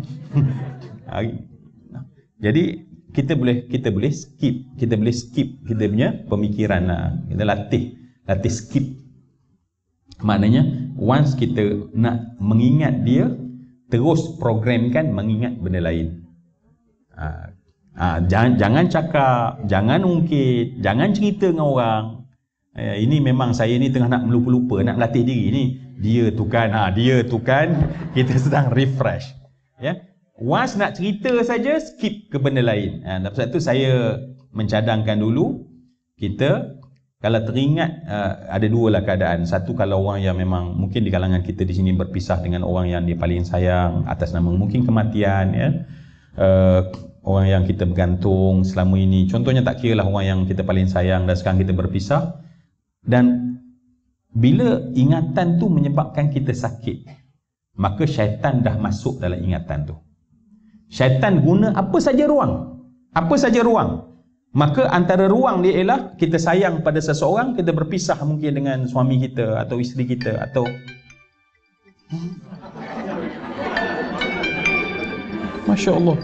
Jadi kita boleh kita boleh skip, kita boleh skip kita punya pemikiran lah. Kita latih, latih skip. Maknanya once kita nak mengingat dia, terus programkan mengingat benda lain. Ha. Ha, jangan, jangan cakap, jangan ungkit, jangan cerita dengan orang. Eh, ini memang saya ni tengah nak melupa-lupa, nak melatih diri ni. Dia tu kan, ha, dia tu kan, kita sedang refresh. Ya, once nak cerita saja, skip ke benda lain. Ha, dan sebab tu saya mencadangkan dulu, kita kalau teringat, uh, ada dua lah keadaan. Satu, kalau orang yang memang mungkin di kalangan kita di sini berpisah dengan orang yang dia paling sayang atas nama mungkin kematian, ya. Uh, orang yang kita bergantung selama ini, contohnya tak kira lah orang yang kita paling sayang dan sekarang kita berpisah, dan bila ingatan tu menyebabkan kita sakit, maka syaitan dah masuk dalam ingatan tu. Syaitan guna apa saja ruang, apa saja ruang. Maka antara ruang dia ialah kita sayang pada seseorang, kita berpisah mungkin dengan suami kita atau isteri kita, atau Masya Allah,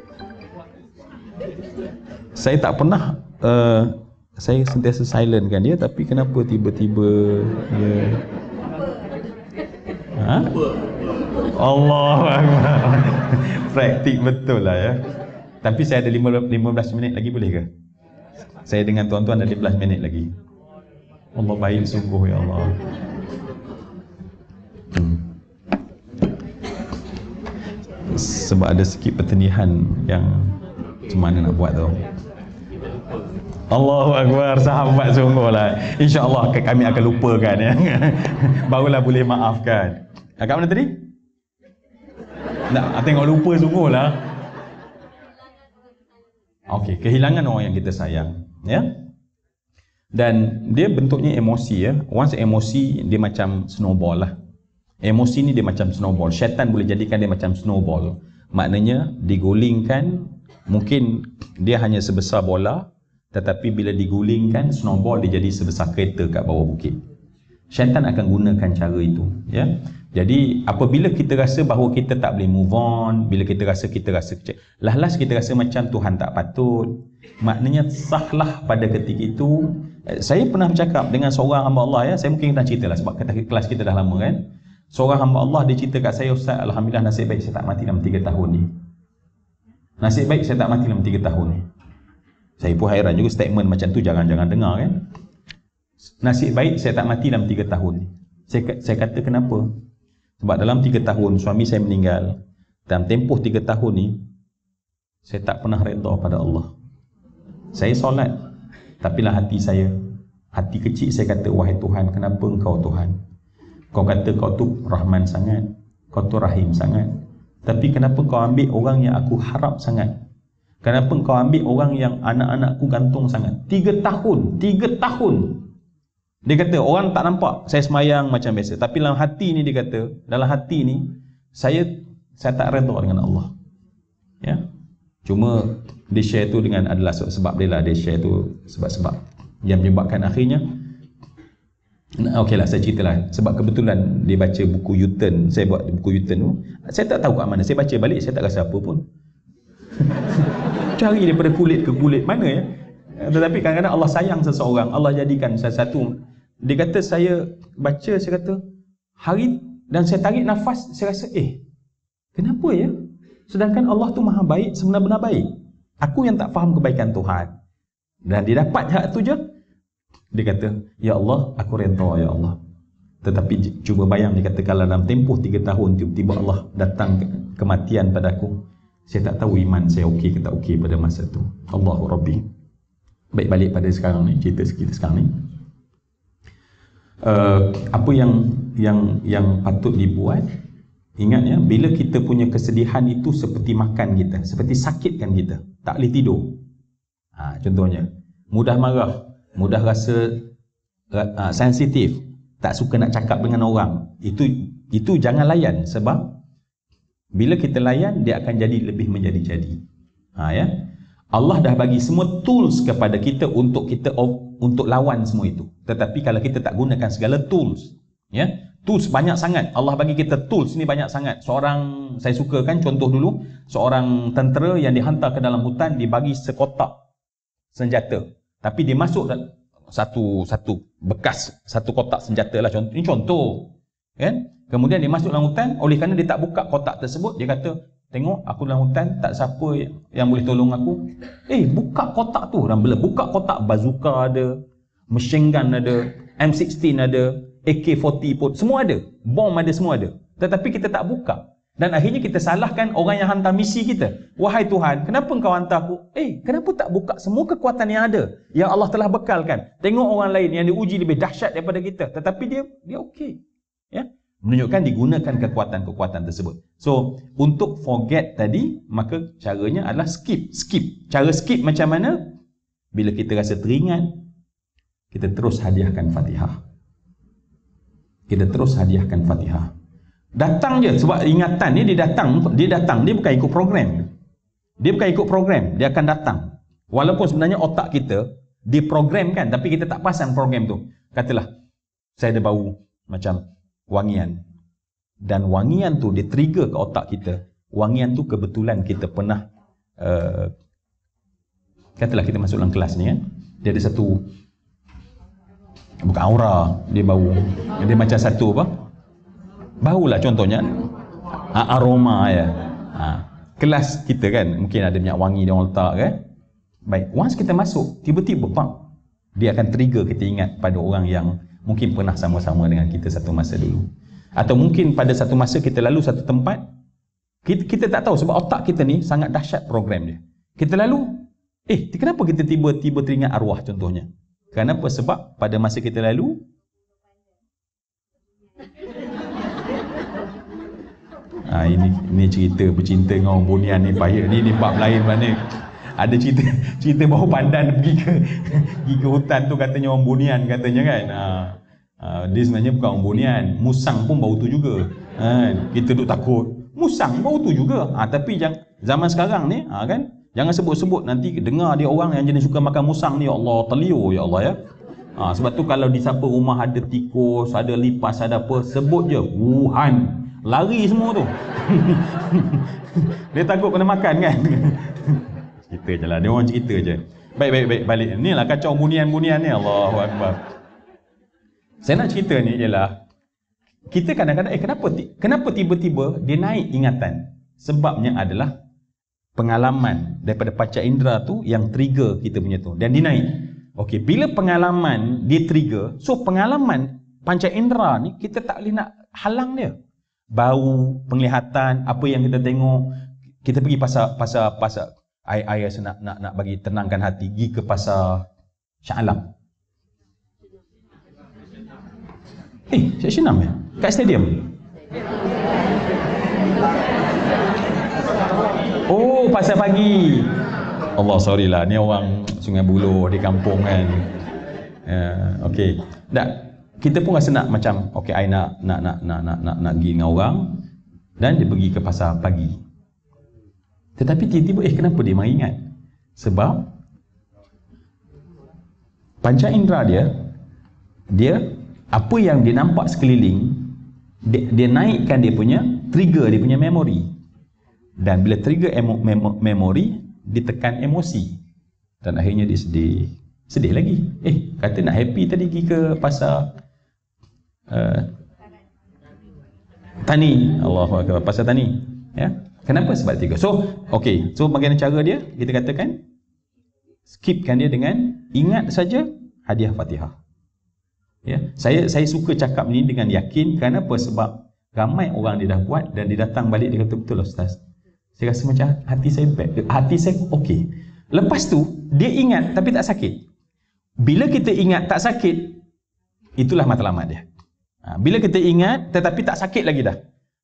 saya tak pernah uh, saya sentiasa silent kan dia, tapi kenapa tiba-tiba dia ha? Allah Akbar. Praktik betul lah ya. Tapi saya ada lima belas minit lagi, boleh ke? Saya dengan tuan-tuan ada lima belas minit lagi. Allah baik sungguh ya Allah. hmm. Sebab ada sikit pertenihan yang macam mana nak buat tu. Allahu Akbar, sahabat sungguh lah. InsyaAllah kami akan lupakan ya. Barulah boleh maafkan. Kat mana tadi? Nak tengok lupa sungguh lah. Okey, kehilangan orang yang kita sayang, ya. Dan dia bentuknya emosi ya. Once emosi, dia macam snowball lah. Emosi ni dia macam snowball. Syaitan boleh jadikan dia macam snowball. Maknanya digulingkan, mungkin dia hanya sebesar bola, tetapi bila digulingkan snowball dia jadi sebesar kereta kat bawah bukit. Syaitan akan gunakan cara itu, ya. Jadi apabila kita rasa bahawa kita tak boleh move on, bila kita rasa kita rasa kecil, lah-las kita rasa macam Tuhan tak patut, maknanya sahlah pada ketika itu. Saya pernah bercakap dengan seorang hamba Allah ya, saya mungkin dah cerita lah sebab kelas kita dah lama kan. Seorang hamba Allah dia cerita kat saya, Ustaz, alhamdulillah nasib baik saya tak mati dalam tiga tahun ni. Nasib baik saya tak mati dalam tiga tahun ni. Saya pun hairan juga statement macam tu, jangan-jangan dengar kan. Nasib baik saya tak mati dalam tiga tahun ni. Saya, saya kata kenapa? Sebab dalam tiga tahun suami saya meninggal. Dalam tempoh tiga tahun ni saya tak pernah redha pada Allah. Saya solat, tapi lah hati saya, hati kecil saya kata, wahai Tuhan, kenapa engkau Tuhan? Kau kata kau tu Rahman sangat, kau tu Rahim sangat, tapi kenapa kau ambil orang yang aku harap sangat? Kenapa kau ambil orang yang anak-anakku gantung sangat? Tiga tahun, tiga tahun. Dia kata, orang tak nampak saya semayang macam biasa, tapi dalam hati ni dia kata, dalam hati ni saya saya tak redha dengan Allah. Ya. Cuma dia share tu dengan adalah sebab dia lah, dia share tu sebab-sebab yang menyebabkan akhirnya. Okey lah, saya ceritalah. Sebab kebetulan dia baca buku U-turn, saya buat buku U-turn tu, saya tak tahu kat mana. Saya baca balik, saya tak rasa apa pun. Cari daripada kulit ke kulit mana ya. Tetapi kadang-kadang Allah sayang seseorang, Allah jadikan satu. Dia kata, saya baca, saya kata hari, dan saya tarik nafas, saya rasa eh kenapa ya, sedangkan Allah tu maha baik, sebenar-benar baik. Aku yang tak faham kebaikan Tuhan. Dan dia dapat hak tu je, dia kata, ya Allah, aku redha ya Allah. Tetapi cuba bayang, dia kata kalau dalam tempoh tiga tahun tiba-tiba Allah datang kematian pada aku, saya tak tahu iman saya okey ke tak okey pada masa tu. Allahu Rabbi. Baik, balik pada sekarang ni, cerita kita sekarang ni. Uh, apa yang yang yang patut dibuat Ingat ya, bila kita punya kesedihan itu seperti makan kita, seperti sakitkan kita, tak boleh tidur. Ha, contohnya, mudah marah, mudah rasa uh, sensitif, tak suka nak cakap dengan orang. Itu itu jangan layan, sebab bila kita layan, dia akan jadi lebih menjadi-jadi. Ha, ya. Allah dah bagi semua tools kepada kita untuk kita untuk lawan semua itu. Tetapi kalau kita tak gunakan segala tools, ya, tools banyak sangat. Allah bagi kita tools ni banyak sangat. Seorang, saya suka kan contoh dulu, seorang tentera yang dihantar ke dalam hutan, dibagi sekotak senjata. Tapi dia masuk satu satu bekas satu kotak senjata lah, contoh. Ini contoh, kan? Kemudian dia masuk dalam hutan, oleh kerana dia tak buka kotak tersebut, dia kata, tengok aku dalam hutan, tak siapa yang boleh tolong aku. Eh, buka kotak tu, orang bila buka kotak, bazooka ada, machine gun ada, M enam belas ada, A K empat puluh pun, semua ada, bom ada, semua ada. Tetapi kita tak buka. Dan akhirnya kita salahkan orang yang hantar misi kita. Wahai Tuhan, kenapa engkau hantar aku? Eh, kenapa tak buka semua kekuatan yang ada, yang Allah telah bekalkan? Tengok orang lain yang diuji lebih dahsyat daripada kita, tetapi dia dia okey. Ya, menunjukkan digunakan kekuatan-kekuatan tersebut. So, untuk forget tadi, maka caranya adalah skip. Skip. Cara skip macam mana? Bila kita rasa teringat, kita terus hadiahkan Fatihah. Kita terus hadiahkan Fatihah. Datang je, sebab ingatan ni dia datang, dia datang, dia bukan ikut program. Dia bukan ikut program, dia akan datang. Walaupun sebenarnya otak kita diprogramkan, tapi kita tak pasang program tu. Katalah, saya ada bau macam wangian, dan wangian tu dia trigger ke otak kita. Wangian tu kebetulan kita pernah uh, katalah kita masuk dalam kelas ni kan, dia ada satu, bukan aura, dia bau, dia macam satu apa, bau lah contohnya, ha, aroma ya. Ha, kelas kita kan mungkin ada minyak wangi dia orang letak kan. Baik, once kita masuk, tiba-tiba bang, dia akan trigger kita ingat pada orang yang mungkin pernah sama-sama dengan kita satu masa dulu. Atau mungkin pada satu masa kita lalu satu tempat, kita, kita tak tahu sebab otak kita ni sangat dahsyat program dia. Kita lalu, eh kenapa kita tiba-tiba teringat arwah contohnya? Kenapa? Sebab pada masa kita lalu, ha, ini ini cerita bercinta dengan orang Bunian ni payah ni, ni bab lain mana. Ada cerita cerita bawa pandan pergi ke pergi ke hutan tu, katanya orang Bunian katanya kan. Ha, ha, dia sebenarnya bukan orang Bunian, musang pun bau tu juga. Ha, kita duk takut musang bau tu juga. Ha, tapi jangan, zaman sekarang ni ha, kan, jangan sebut-sebut, nanti dengar dia orang yang jenis suka makan musang ni, ya Allah, terliur ya Allah ya. Ha, sebab tu kalau di siapa rumah ada tikus, ada lipas, ada apa, sebut je Wuhan, lari semua tu. Dia takut kena makan kan. Cerita je lah, dia orang cerita je. Baik, baik, baik, balik. Ni lah kacau bunian-bunian ni, Allahu Akbar. Saya nak cerita ni ialah, kita kadang-kadang, eh kenapa kenapa tiba-tiba dia naik ingatan? Sebabnya adalah pengalaman daripada panca indera tu yang trigger kita punya tu, dan dia naik. Okey, bila pengalaman dia trigger, so pengalaman panca indera ni kita tak boleh nak halang dia. Bau, penglihatan, apa yang kita tengok, kita pergi pasar pasar pasar Ai ai rasa nak nak nak bagi tenangkan hati, pergi ke pasar Shah Alam. Eh, Shah Shinam ya? Kat stadium. Oh, pasar pagi. Allah, sorry lah, ni orang Sungai Buloh di kampung kan. Uh, okey. Tak, kita pun rasa nak macam okey, ai nak nak nak nak nak nak nak pergi dengan orang, dan dia pergi ke pasar pagi. Tetapi tiba-tiba, eh kenapa dia main ingat? Sebab panca indera dia, dia apa yang dia nampak sekeliling, dia, dia naikkan dia punya trigger, dia punya memori. Dan bila trigger emo, memo, memori, ditekan emosi, dan akhirnya dia sedih. Sedih lagi. Eh, kata nak happy tadi pergi ke pasar uh, Tani. Allahu Akbar, pasar Tani. Ya. Kenapa? Sebab tiga. So, okey. So, bagaimana cara dia? Kita katakan, skipkan dia dengan ingat saja hadiah Fatihah. Ya, saya saya suka cakap ni dengan yakin. Kenapa? Sebab ramai orang dia dah buat dan dia datang balik, dia kata, betul Ustaz, saya rasa macam hati saya bad, hati saya okey. Lepas tu dia ingat tapi tak sakit. Bila kita ingat tak sakit, itulah matlamat dia. Ha, bila kita ingat tetapi tak sakit lagi dah,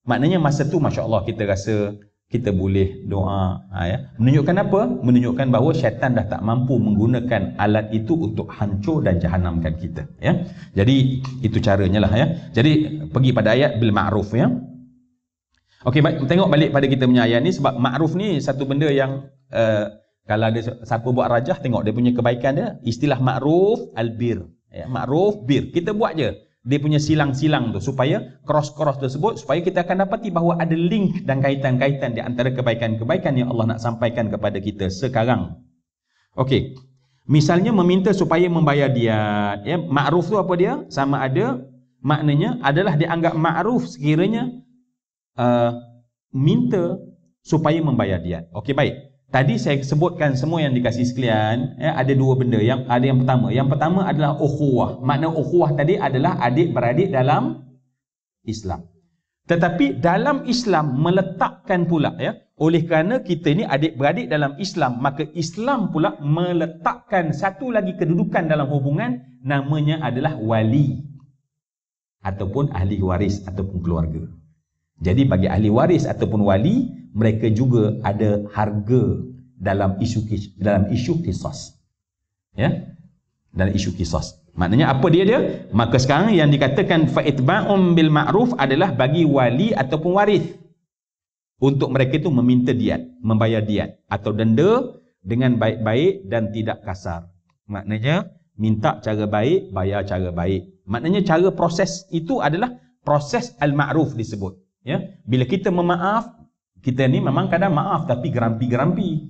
Maknanya masa tu Masya Allah kita rasa kita boleh doa, ha, ya. Menunjukkan apa? Menunjukkan bahawa syaitan dah tak mampu menggunakan alat itu untuk hancur dan jahanamkan kita, ya. Jadi itu caranya lah, ya. Jadi pergi pada ayat bil ma'ruf, ya. Okey, baik, tengok balik pada kita punya ayat ni, sebab ma'ruf ni satu benda yang uh, kalau ada siapa buat rajah, tengok dia punya kebaikan dia. Istilah ma'ruf al-bir, ya. Ma'ruf bir, kita buat je dia punya silang-silang tu supaya cross-cross tersebut, supaya kita akan dapati bahawa ada link dan kaitan-kaitan di antara kebaikan-kebaikan yang Allah nak sampaikan kepada kita sekarang. Okey, misalnya meminta supaya membayar diat, ya. Ma'ruf tu apa dia? Sama ada maknanya adalah dianggap ma'ruf sekiranya uh, minta supaya membayar diat. Okey, baik. Tadi saya sebutkan semua yang dikasih sekalian, ya, ada dua benda. Yang ada yang pertama, yang pertama adalah ukhuwah. Makna ukhuwah tadi adalah adik-beradik dalam Islam. Tetapi dalam Islam meletakkan pula, ya, oleh kerana kita ni adik-beradik dalam Islam, maka Islam pula meletakkan satu lagi kedudukan dalam hubungan, namanya adalah wali ataupun ahli waris ataupun keluarga. Jadi bagi ahli waris ataupun wali, mereka juga ada harga dalam isu dalam isu qisas, ya, dalam isu qisas. Maknanya apa dia dia? Maka sekarang yang dikatakan fa itba'um bil ma'ruf adalah bagi wali ataupun waris, untuk mereka itu meminta diat, membayar diat atau denda dengan baik-baik dan tidak kasar. Maknanya minta cara baik, bayar cara baik. Maknanya cara proses itu adalah proses al-ma'ruf disebut, ya. Bila kita memaaf, kita ni memang kadang maaf tapi gerampi-gerampi.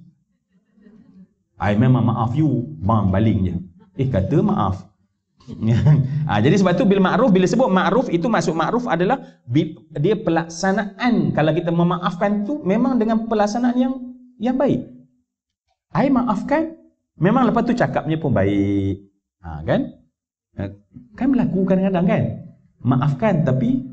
I memang maaf you, bang baling je. Eh kata maaf. ha, jadi sebab tu bil ma'ruf, bila sebut ma'ruf itu maksud ma'ruf adalah dia pelaksanaan. Kalau kita memaafkan tu memang dengan pelaksanaan yang yang baik. I maafkan, memang lepas tu cakapnya pun baik. Ha, kan? Kan berlaku kadang-kadang kan? Maafkan tapi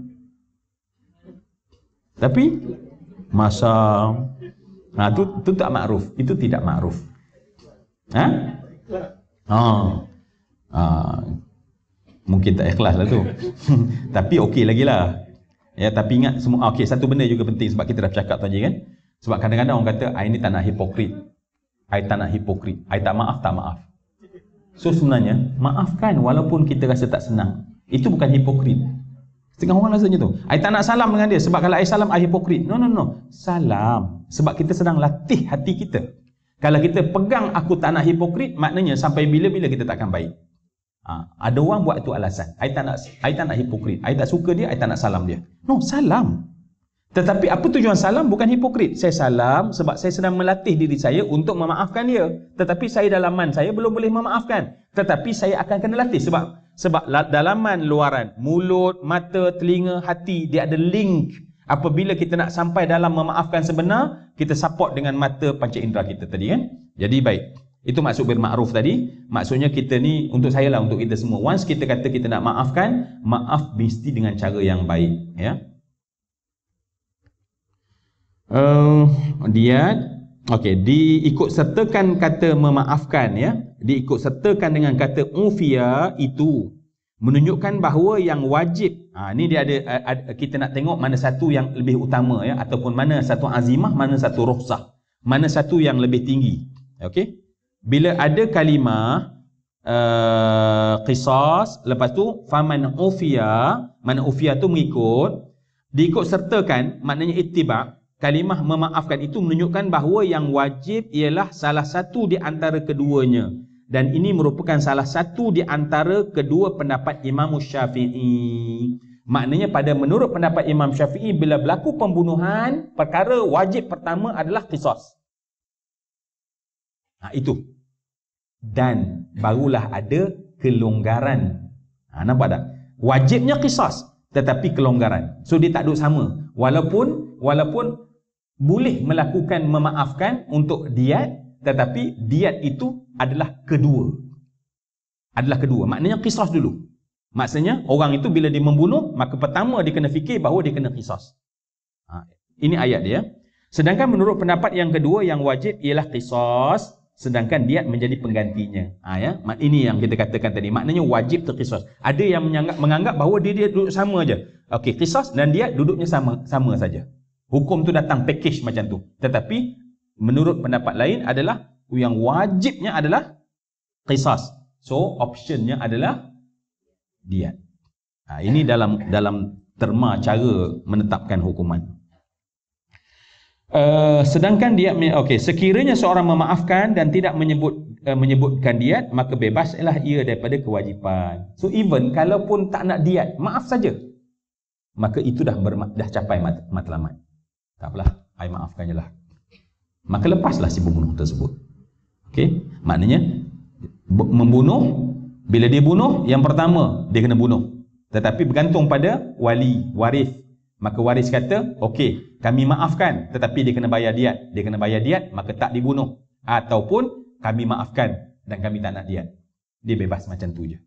tapi masa, nah tu tu tak makruf, itu tidak makruf. Ha? Oh. Ah. Mungkin tak ikhlas lah tu. Tapi okey lagi lah. Ya, tapi ingat semua, okey, satu benda juga penting sebab kita dah cakap tadi kan. Sebab kadang-kadang orang kata, "Ai ni tak nak hipokrit. Ai tak nak hipokrit. Ai tak maaf, tak maaf." So sebenarnya, maafkan walaupun kita rasa tak senang. Itu bukan hipokrit. Setengah orang rasanya tu, I tak nak salam dengan dia sebab kalau I salam I hipokrit. No no no, salam sebab kita sedang latih hati kita. Kalau kita pegang aku tak nak hipokrit, maknanya sampai bila-bila kita takkan baik. Ha, ada orang buat itu alasan, I tak nak I tak nak hipokrit, I tak suka dia, I tak nak salam dia. No, salam. Tetapi apa tujuan salam? Bukan hipokrit. Saya salam sebab saya sedang melatih diri saya untuk memaafkan dia. Tetapi saya dalaman saya belum boleh memaafkan. Tetapi saya akan kena latih sebab sebab dalaman luaran, mulut, mata, telinga, hati, dia ada link. Apabila kita nak sampai dalam memaafkan sebenar, kita support dengan mata panca indera kita tadi kan. Jadi baik. Itu maksud bil ma'ruf tadi. Maksudnya kita ni, untuk saya lah, untuk kita semua, once kita kata kita nak maafkan, maaf mesti dengan cara yang baik, ya. Uh, dia okey, diikut sertakan kata memaafkan, ya, diikut sertakan dengan kata ufiya, itu menunjukkan bahawa yang wajib, ha, ni dia ada, ada kita nak tengok mana satu yang lebih utama, ya, ataupun mana satu azimah, mana satu rukhsah, mana satu yang lebih tinggi. Okey, bila ada kalimah uh, qisas, lepas tu faman ufiya, mana ufiya tu mengikut, diikut sertakan maknanya ittiba'. Kalimah memaafkan itu menunjukkan bahawa yang wajib ialah salah satu di antara keduanya. Dan ini merupakan salah satu di antara kedua pendapat Imam Syafi'i. Maknanya pada menurut pendapat Imam Syafi'i, bila berlaku pembunuhan, perkara wajib pertama adalah qisas. Ha, itu. Dan barulah ada kelonggaran. Ha, nampak tak? Wajibnya qisas, tetapi kelonggaran. So dia tak duduk sama. Walaupun walaupun boleh melakukan memaafkan untuk diat, tetapi diat itu adalah kedua. Adalah kedua. Maknanya qisas dulu. Maksudnya orang itu bila dia membunuh, maka pertama dia kena fikir bahawa dia kena qisas. Ha, ini ayat dia. Sedangkan menurut pendapat yang kedua, yang wajib ialah qisas sedangkan diat menjadi penggantinya. Ha, ya? Ini yang kita katakan tadi, maknanya wajib terqisas. Ada yang menganggap, menganggap bahawa dia, dia duduk sama aja. Okey, qisas dan diat duduknya sama sama saja. Hukum tu datang package macam tu. Tetapi menurut pendapat lain adalah yang wajibnya adalah qisas. So optionnya adalah diat. Ha, ini dalam dalam terma cara menetapkan hukuman. Uh, sedangkan diat, okey, sekiranya seorang memaafkan dan tidak menyebut uh, menyebutkan diat, maka bebaslah ia daripada kewajipan. So even kalaupun tak nak diat, maaf saja, maka itu dah ber, dah capai mat, matlamat. Tak apalah, I maafkan je lah. Maka lepaslah si pembunuh tersebut. Okey, maknanya membunuh, bila dia bunuh, yang pertama dia kena bunuh, tetapi bergantung pada wali, waris. Maka waris kata, okey, kami maafkan, tetapi dia kena bayar diat. Dia kena bayar diat, maka tak dibunuh. Ataupun kami maafkan dan kami tak nak diat. Dia bebas macam tu je.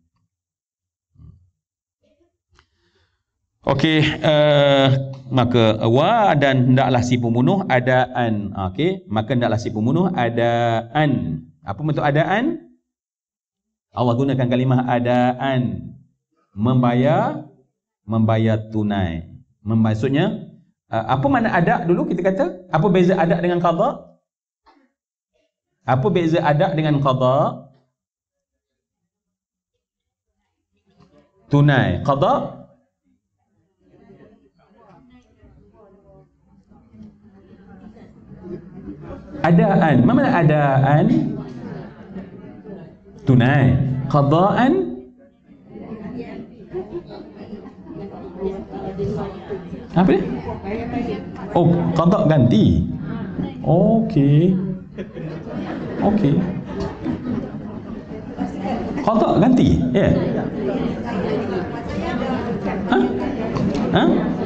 Okey, uh, maka wa dan hendaklah si pembunuh adaan. Okey, maka hendaklah si pembunuh adaan. Apa bentuk adaan? Allah gunakan kalimah adaan. Membayar, membayar tunai. Maksudnya, apa makna ada dulu kita kata? Apa beza ada dengan qada? Apa beza ada dengan qada? Tunai. Qada? Adaan. Apa makna adaan? Tunai. Qadaan? Apa dia? Oh, qada ganti. Okey. Okey. Qada ganti. Ya. Yeah. Ha? Ha?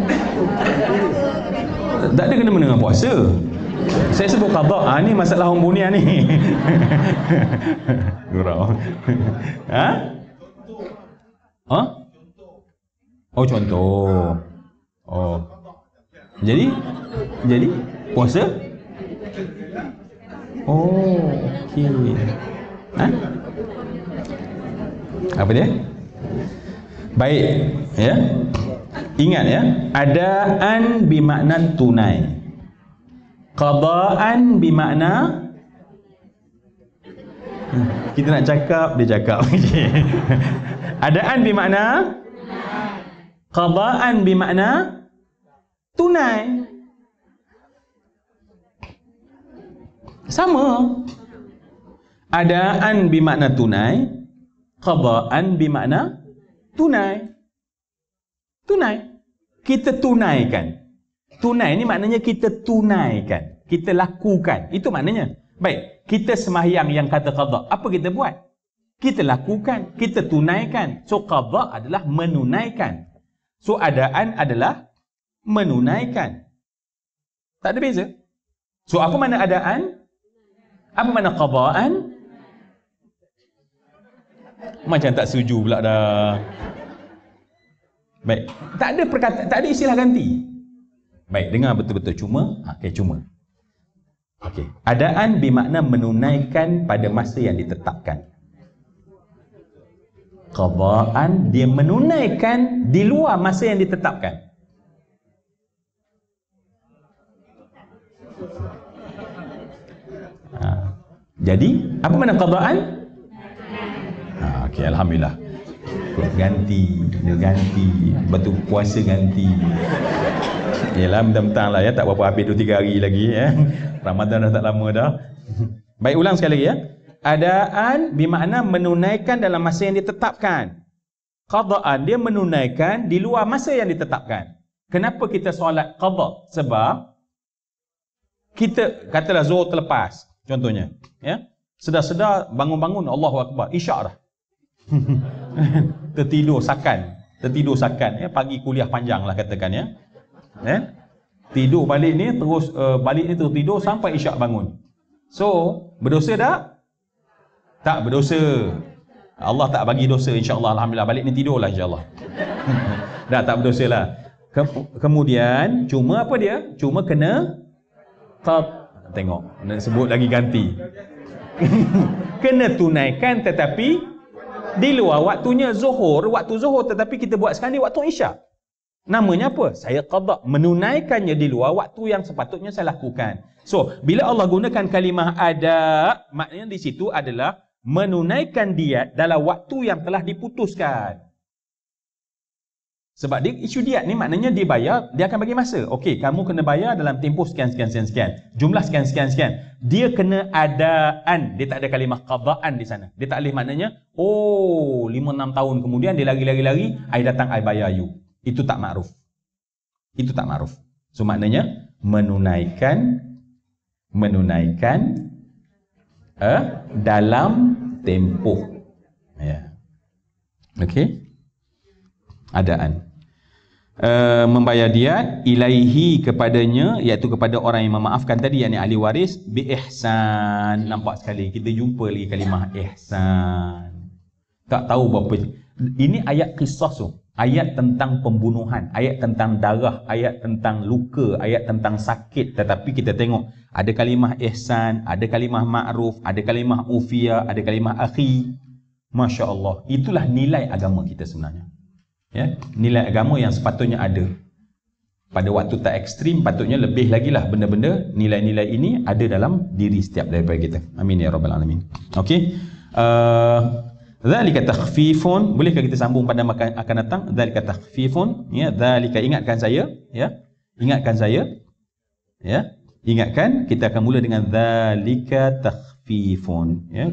Tak ada kena dengan puasa. Saya sebut qada. Ah ni masalah orang bunia ni. Gurau. Ha? Ha? Oh, contoh. Oh. Jadi jadi puasa? Oh, okey. Ha? Apa dia? Baik, ya. Ingat ya, adaan bermakna tunai. Qadaan bermakna kita nak cakap, dia cakap. Adaan bermakna qadaan bermakna tunai. Sama. Adaan bermakna tunai, qadaan bermakna tunai. Tunai. Kita tunaikan. Tunai ni maknanya kita tunaikan, kita lakukan. Itu maknanya. Baik, kita sembahyang yang kata qada, apa kita buat? Kita lakukan, kita tunaikan. So qada adalah menunaikan. So adaan adalah menunaikan. Tak ada beza. So apa makna adaan? Apa makna qadaan? Macam tak setuju pula dah. Baik, tak ada perkataan, tak ada istilah ganti. Baik, dengar betul-betul. Cuma, okey, cuma. Okey, adaan bermakna menunaikan pada masa yang ditetapkan. Qadaan dia menunaikan di luar masa yang ditetapkan. Ha. Jadi, apa makna qadaan? Ha, okey, alhamdulillah. Ganti, dia ganti. Batu puasa ganti. Yalah, mentang-mentang lah ya, tak berapa habis dua tiga hari lagi ya. Ramadan dah tak lama dah. Baik, ulang sekali lagi ya. Adaan bermakna menunaikan dalam masa yang ditetapkan. Qadaan dia menunaikan di luar masa yang ditetapkan. Kenapa kita solat qada? Sebab kita katalah zuhur terlepas contohnya, ya. Sedar-sedar bangun-bangun Allahu Akbar, isyak dah. Tertidur sakan, tertidur sakan ya, pagi kuliah panjang lah katakan ya. Ya. Tidur balik ni terus uh, balik ni terus tidur sampai isyak bangun. So, berdosa tak? Tak berdosa. Allah tak bagi dosa, insya-Allah. Alhamdulillah, balik ni tidurlah insya-Allah. Dah tak berdosa lah. Kemudian cuma apa dia? Cuma kena qad. Tengok, nak sebut lagi ganti. Kena tunaikan tetapi di luar waktunya zuhur, waktu zuhur, tetapi kita buat sekarang di waktu isyak. Namanya apa? Saya qada, menunaikannya di luar waktu yang sepatutnya saya lakukan. So, bila Allah gunakan kalimah ada, maknanya di situ adalah menunaikan diat dalam waktu yang telah diputuskan. Sebab dia, isu diat ni maknanya dia bayar, dia akan bagi masa. Okey, kamu kena bayar dalam tempoh sekian, sekian, sekian, sekian. Jumlah sekian, sekian, sekian. Dia kena adaan. Dia tak ada kalimah qadaan di sana. Dia tak boleh maknanya, oh, lima enam tahun kemudian dia lagi-lagi-lagi, I datang, I bayar you. Itu tak makruf. Itu tak makruf. So maknanya, menunaikan, menunaikan uh, dalam tempoh. Ya. Yeah. Okey. Adaan. Uh, membayar diat ilaihi kepadanya, iaitu kepada orang yang memaafkan tadi, yakni ahli waris, bi ihsan. Nampak sekali kita jumpa lagi kalimah ihsan. Tak tahu berapa. Ini ayat kisah tu, ayat tentang pembunuhan, ayat tentang darah, ayat tentang luka, ayat tentang sakit, tetapi kita tengok ada kalimah ihsan, ada kalimah ma'ruf, ada kalimah ufia, ada kalimah akhi. Masya Allah, itulah nilai agama kita sebenarnya. Ya, nilai agama yang sepatutnya ada. Pada waktu tak ekstrim, patutnya lebih lagi lah benda-benda, nilai-nilai ini ada dalam diri setiap daripada kita. Amin ya rabbal alamin. Okey. Uh, Dzalika takhfifun. Bolehkah kita sambung pada makan akan datang? Dzalika takhfifun. Ya, dzalika, ingatkan saya, ya. Ingatkan saya. Ya. Ingatkan, kita akan mula dengan dzalika takhfifun, ya.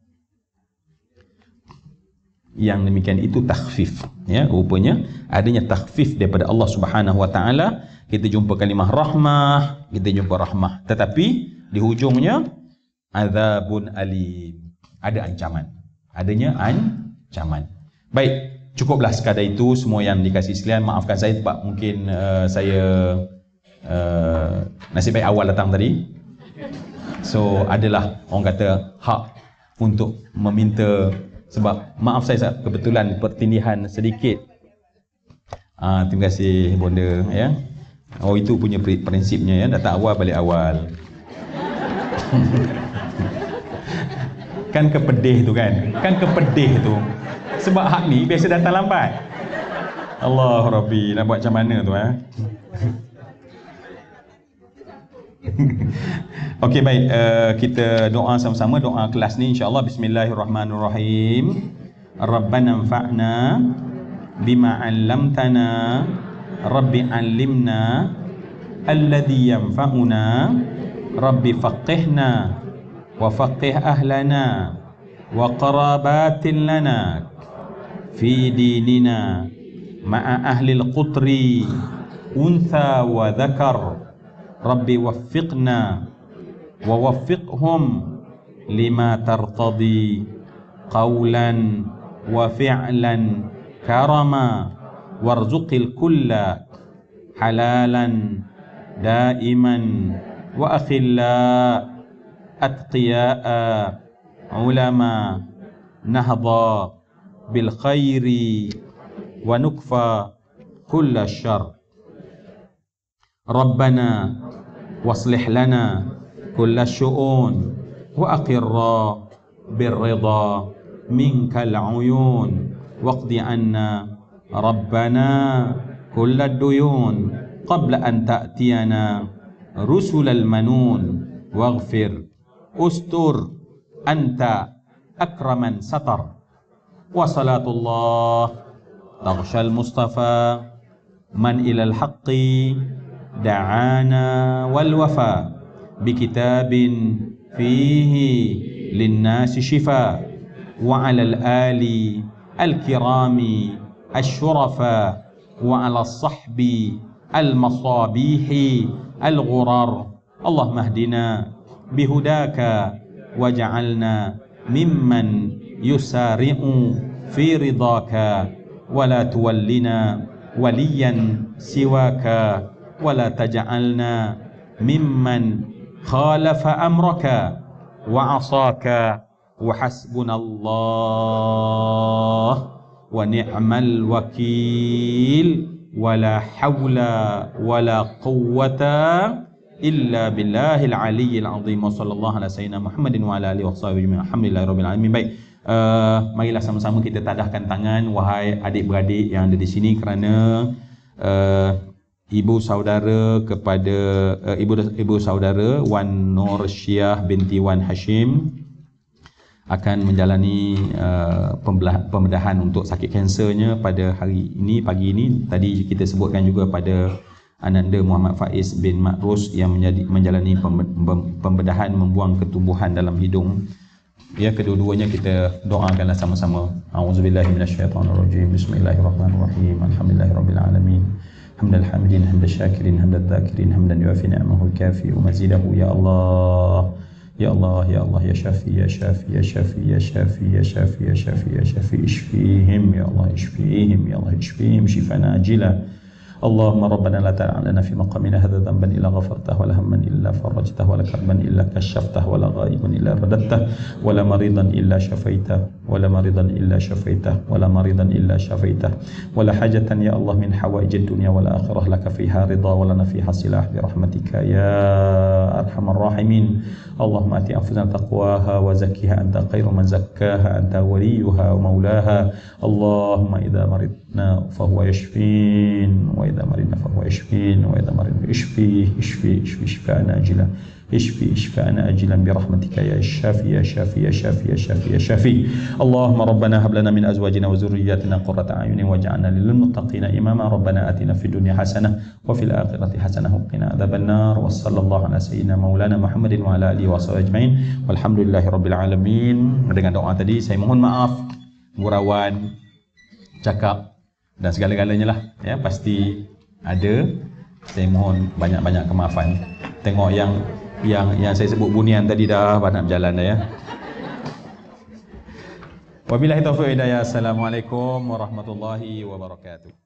Yang demikian itu takhfif, ya, rupanya adanya takhfif daripada Allah Subhanahu wa taala. Kita jumpa kalimah rahmah, kita jumpa rahmah, tetapi di hujungnya azabun alim, ada ancaman, adanya ancaman. Baik, cukuplah sekadar itu semua yang dikasihi sekalian. Maafkan saya sebab mungkin uh, saya uh, nasib baik awal datang tadi, so adalah orang kata hak untuk meminta. Sebab maaf saya kebetulan pertindihan sedikit. Ah, terima kasih bonda, ya. Oh, itu punya prinsipnya, ya. Datang awal balik awal. Kan kepedih tu kan. Kan kepedih tu. Sebab hak ni biasa datang lambat. Allah Rabbi, nak buat macam mana tu, eh? Okey, baik, uh, kita doa sama-sama, doa kelas ni insya-Allah. Bismillahirrahmanirrahim. Rabbana anfa'na bima 'allamtana, Rabbi 'allimna alladhi yanfa'una, Rabbi faqihna wa faqih ahlana wa qarabatin lana fi dinina ma'a ahli al-qutri untha wa dhakar. Rabbi waffiqna wa waffiqhum lima tartadi qawlan wa fi'lan karama warzuqil kulla halalan daiman wa akhilla atqiya'a ulama nahda bil khairi wa nukfa kulla syarr. Rabbana waslih lana kulla syu'un wa aqirra birrida minkal uyun waqdi anna Rabbana kulla duyun qabla an ta'tiyana rusulal manun waghfir ustur anta akraman satar wa salatullah taghshal mustafa man ilal haqqi da'ana wal wafa bi kitabin fihi linnasi shifa wa 'alal ali al kirami asyurafa wa 'alas sahbi al masabihi al ghurar. Allahumma hdina bihudaka waj'alna mimman yusari'u fi ridaka wa la tuwallina waliyan siwaka ولا تجعلنا ممن خالف أمرك وعصاك وحسبنا الله ونعم الوكيل ولا حول ولا قوة illa billahil aliyyil azim. Wa sallallahu ala sayyidina Muhammadin wa ala alihi wa sahbihi ajma'in. Alhamdulillahirabbil alamin. Baik. Uh, marilah sama-sama kita tadahkan tangan wahai adik-beradik yang ada di sini, kerana uh, ibu saudara kepada uh, ibu ibu saudara Wan Nur Syiah binti Wan Hashim akan menjalani uh, pembedahan untuk sakit kansernya pada hari ini, pagi ini. Tadi kita sebutkan juga pada Ananda Muhammad Faiz bin Makrus yang menjadi, menjalani pembedahan membuang ketumbuhan dalam hidung. Ya, kedua-duanya kita doakanlah sama-sama. A'udzubillahi minasyaitonirrajim. Bismillahirrahmanirrahim. Alhamdulillahirabbil alamin. Hamdal hamidin, hamdal syakirin, hamdal dzakirin, hamdan yuafi ni'amahu al-kafi wa mazidahu. Ya Allah, ya Allah, ya Allah, ya Syafi, ya Syafi, ya Syafi, ya Syafi, ya Syafi, ya Syafi, ya Syafi, ishfihim, ya Allah, ishfihim, ya Allah, ishfihim, shifaan ajila. Allahumma rabbana la ta'alana fi maqamina hadha dhanban illa ghafartah, wa la hamman illa farajtah, wa la karban illa kashaftah, wa la ghaiban illa radattah, wa la maridan illa syafaitah, wa la maridan illa syafaitah, wa la maridan illa syafaitah, wa la hajatan ya Allah min hawaijid dunya wal akhirah laka fiha ridha wa lana fiha silah bi rahmatika ya arhamar rahimin. Allahumma ati anfusana taqwaha wa zakkiha anta khairu man zakkaha anta waliyuha wa maulaha. Allahumma idza maridna fa huwa yashfin wa idza maridna fa huwa yashfin wa idza maridna ishfi ishfi ishfi shifaan ajila ishfi shifaan ajilan bi rahmatika ya shafi ya shafi ya shafi ya shafi ya shafi. Allahumma rabbana hab lana min azwajina wa dhurriyyatina qurrata a'yunin waj'alna lil muttaqina imama. Rabbana atina fid dunya hasanah wa fil akhirati hasanah wa qina adzaban nar. Wa sallallahu ala sayyidina maulana Muhammadin wa ala alihi wa sahbihi ajmain. Walhamdulillahirabbil alamin. Dengan doa tadi saya mohon maaf gurauan cakap dan segala-galanya lah, ya, pasti ada. Saya mohon banyak-banyak kemaafan. Tengok yang yang yang saya sebut bunian tadi dah banyak berjalan dah, ya. Wabillahi taufiq hidayah. Assalamualaikum warahmatullahi wabarakatuh.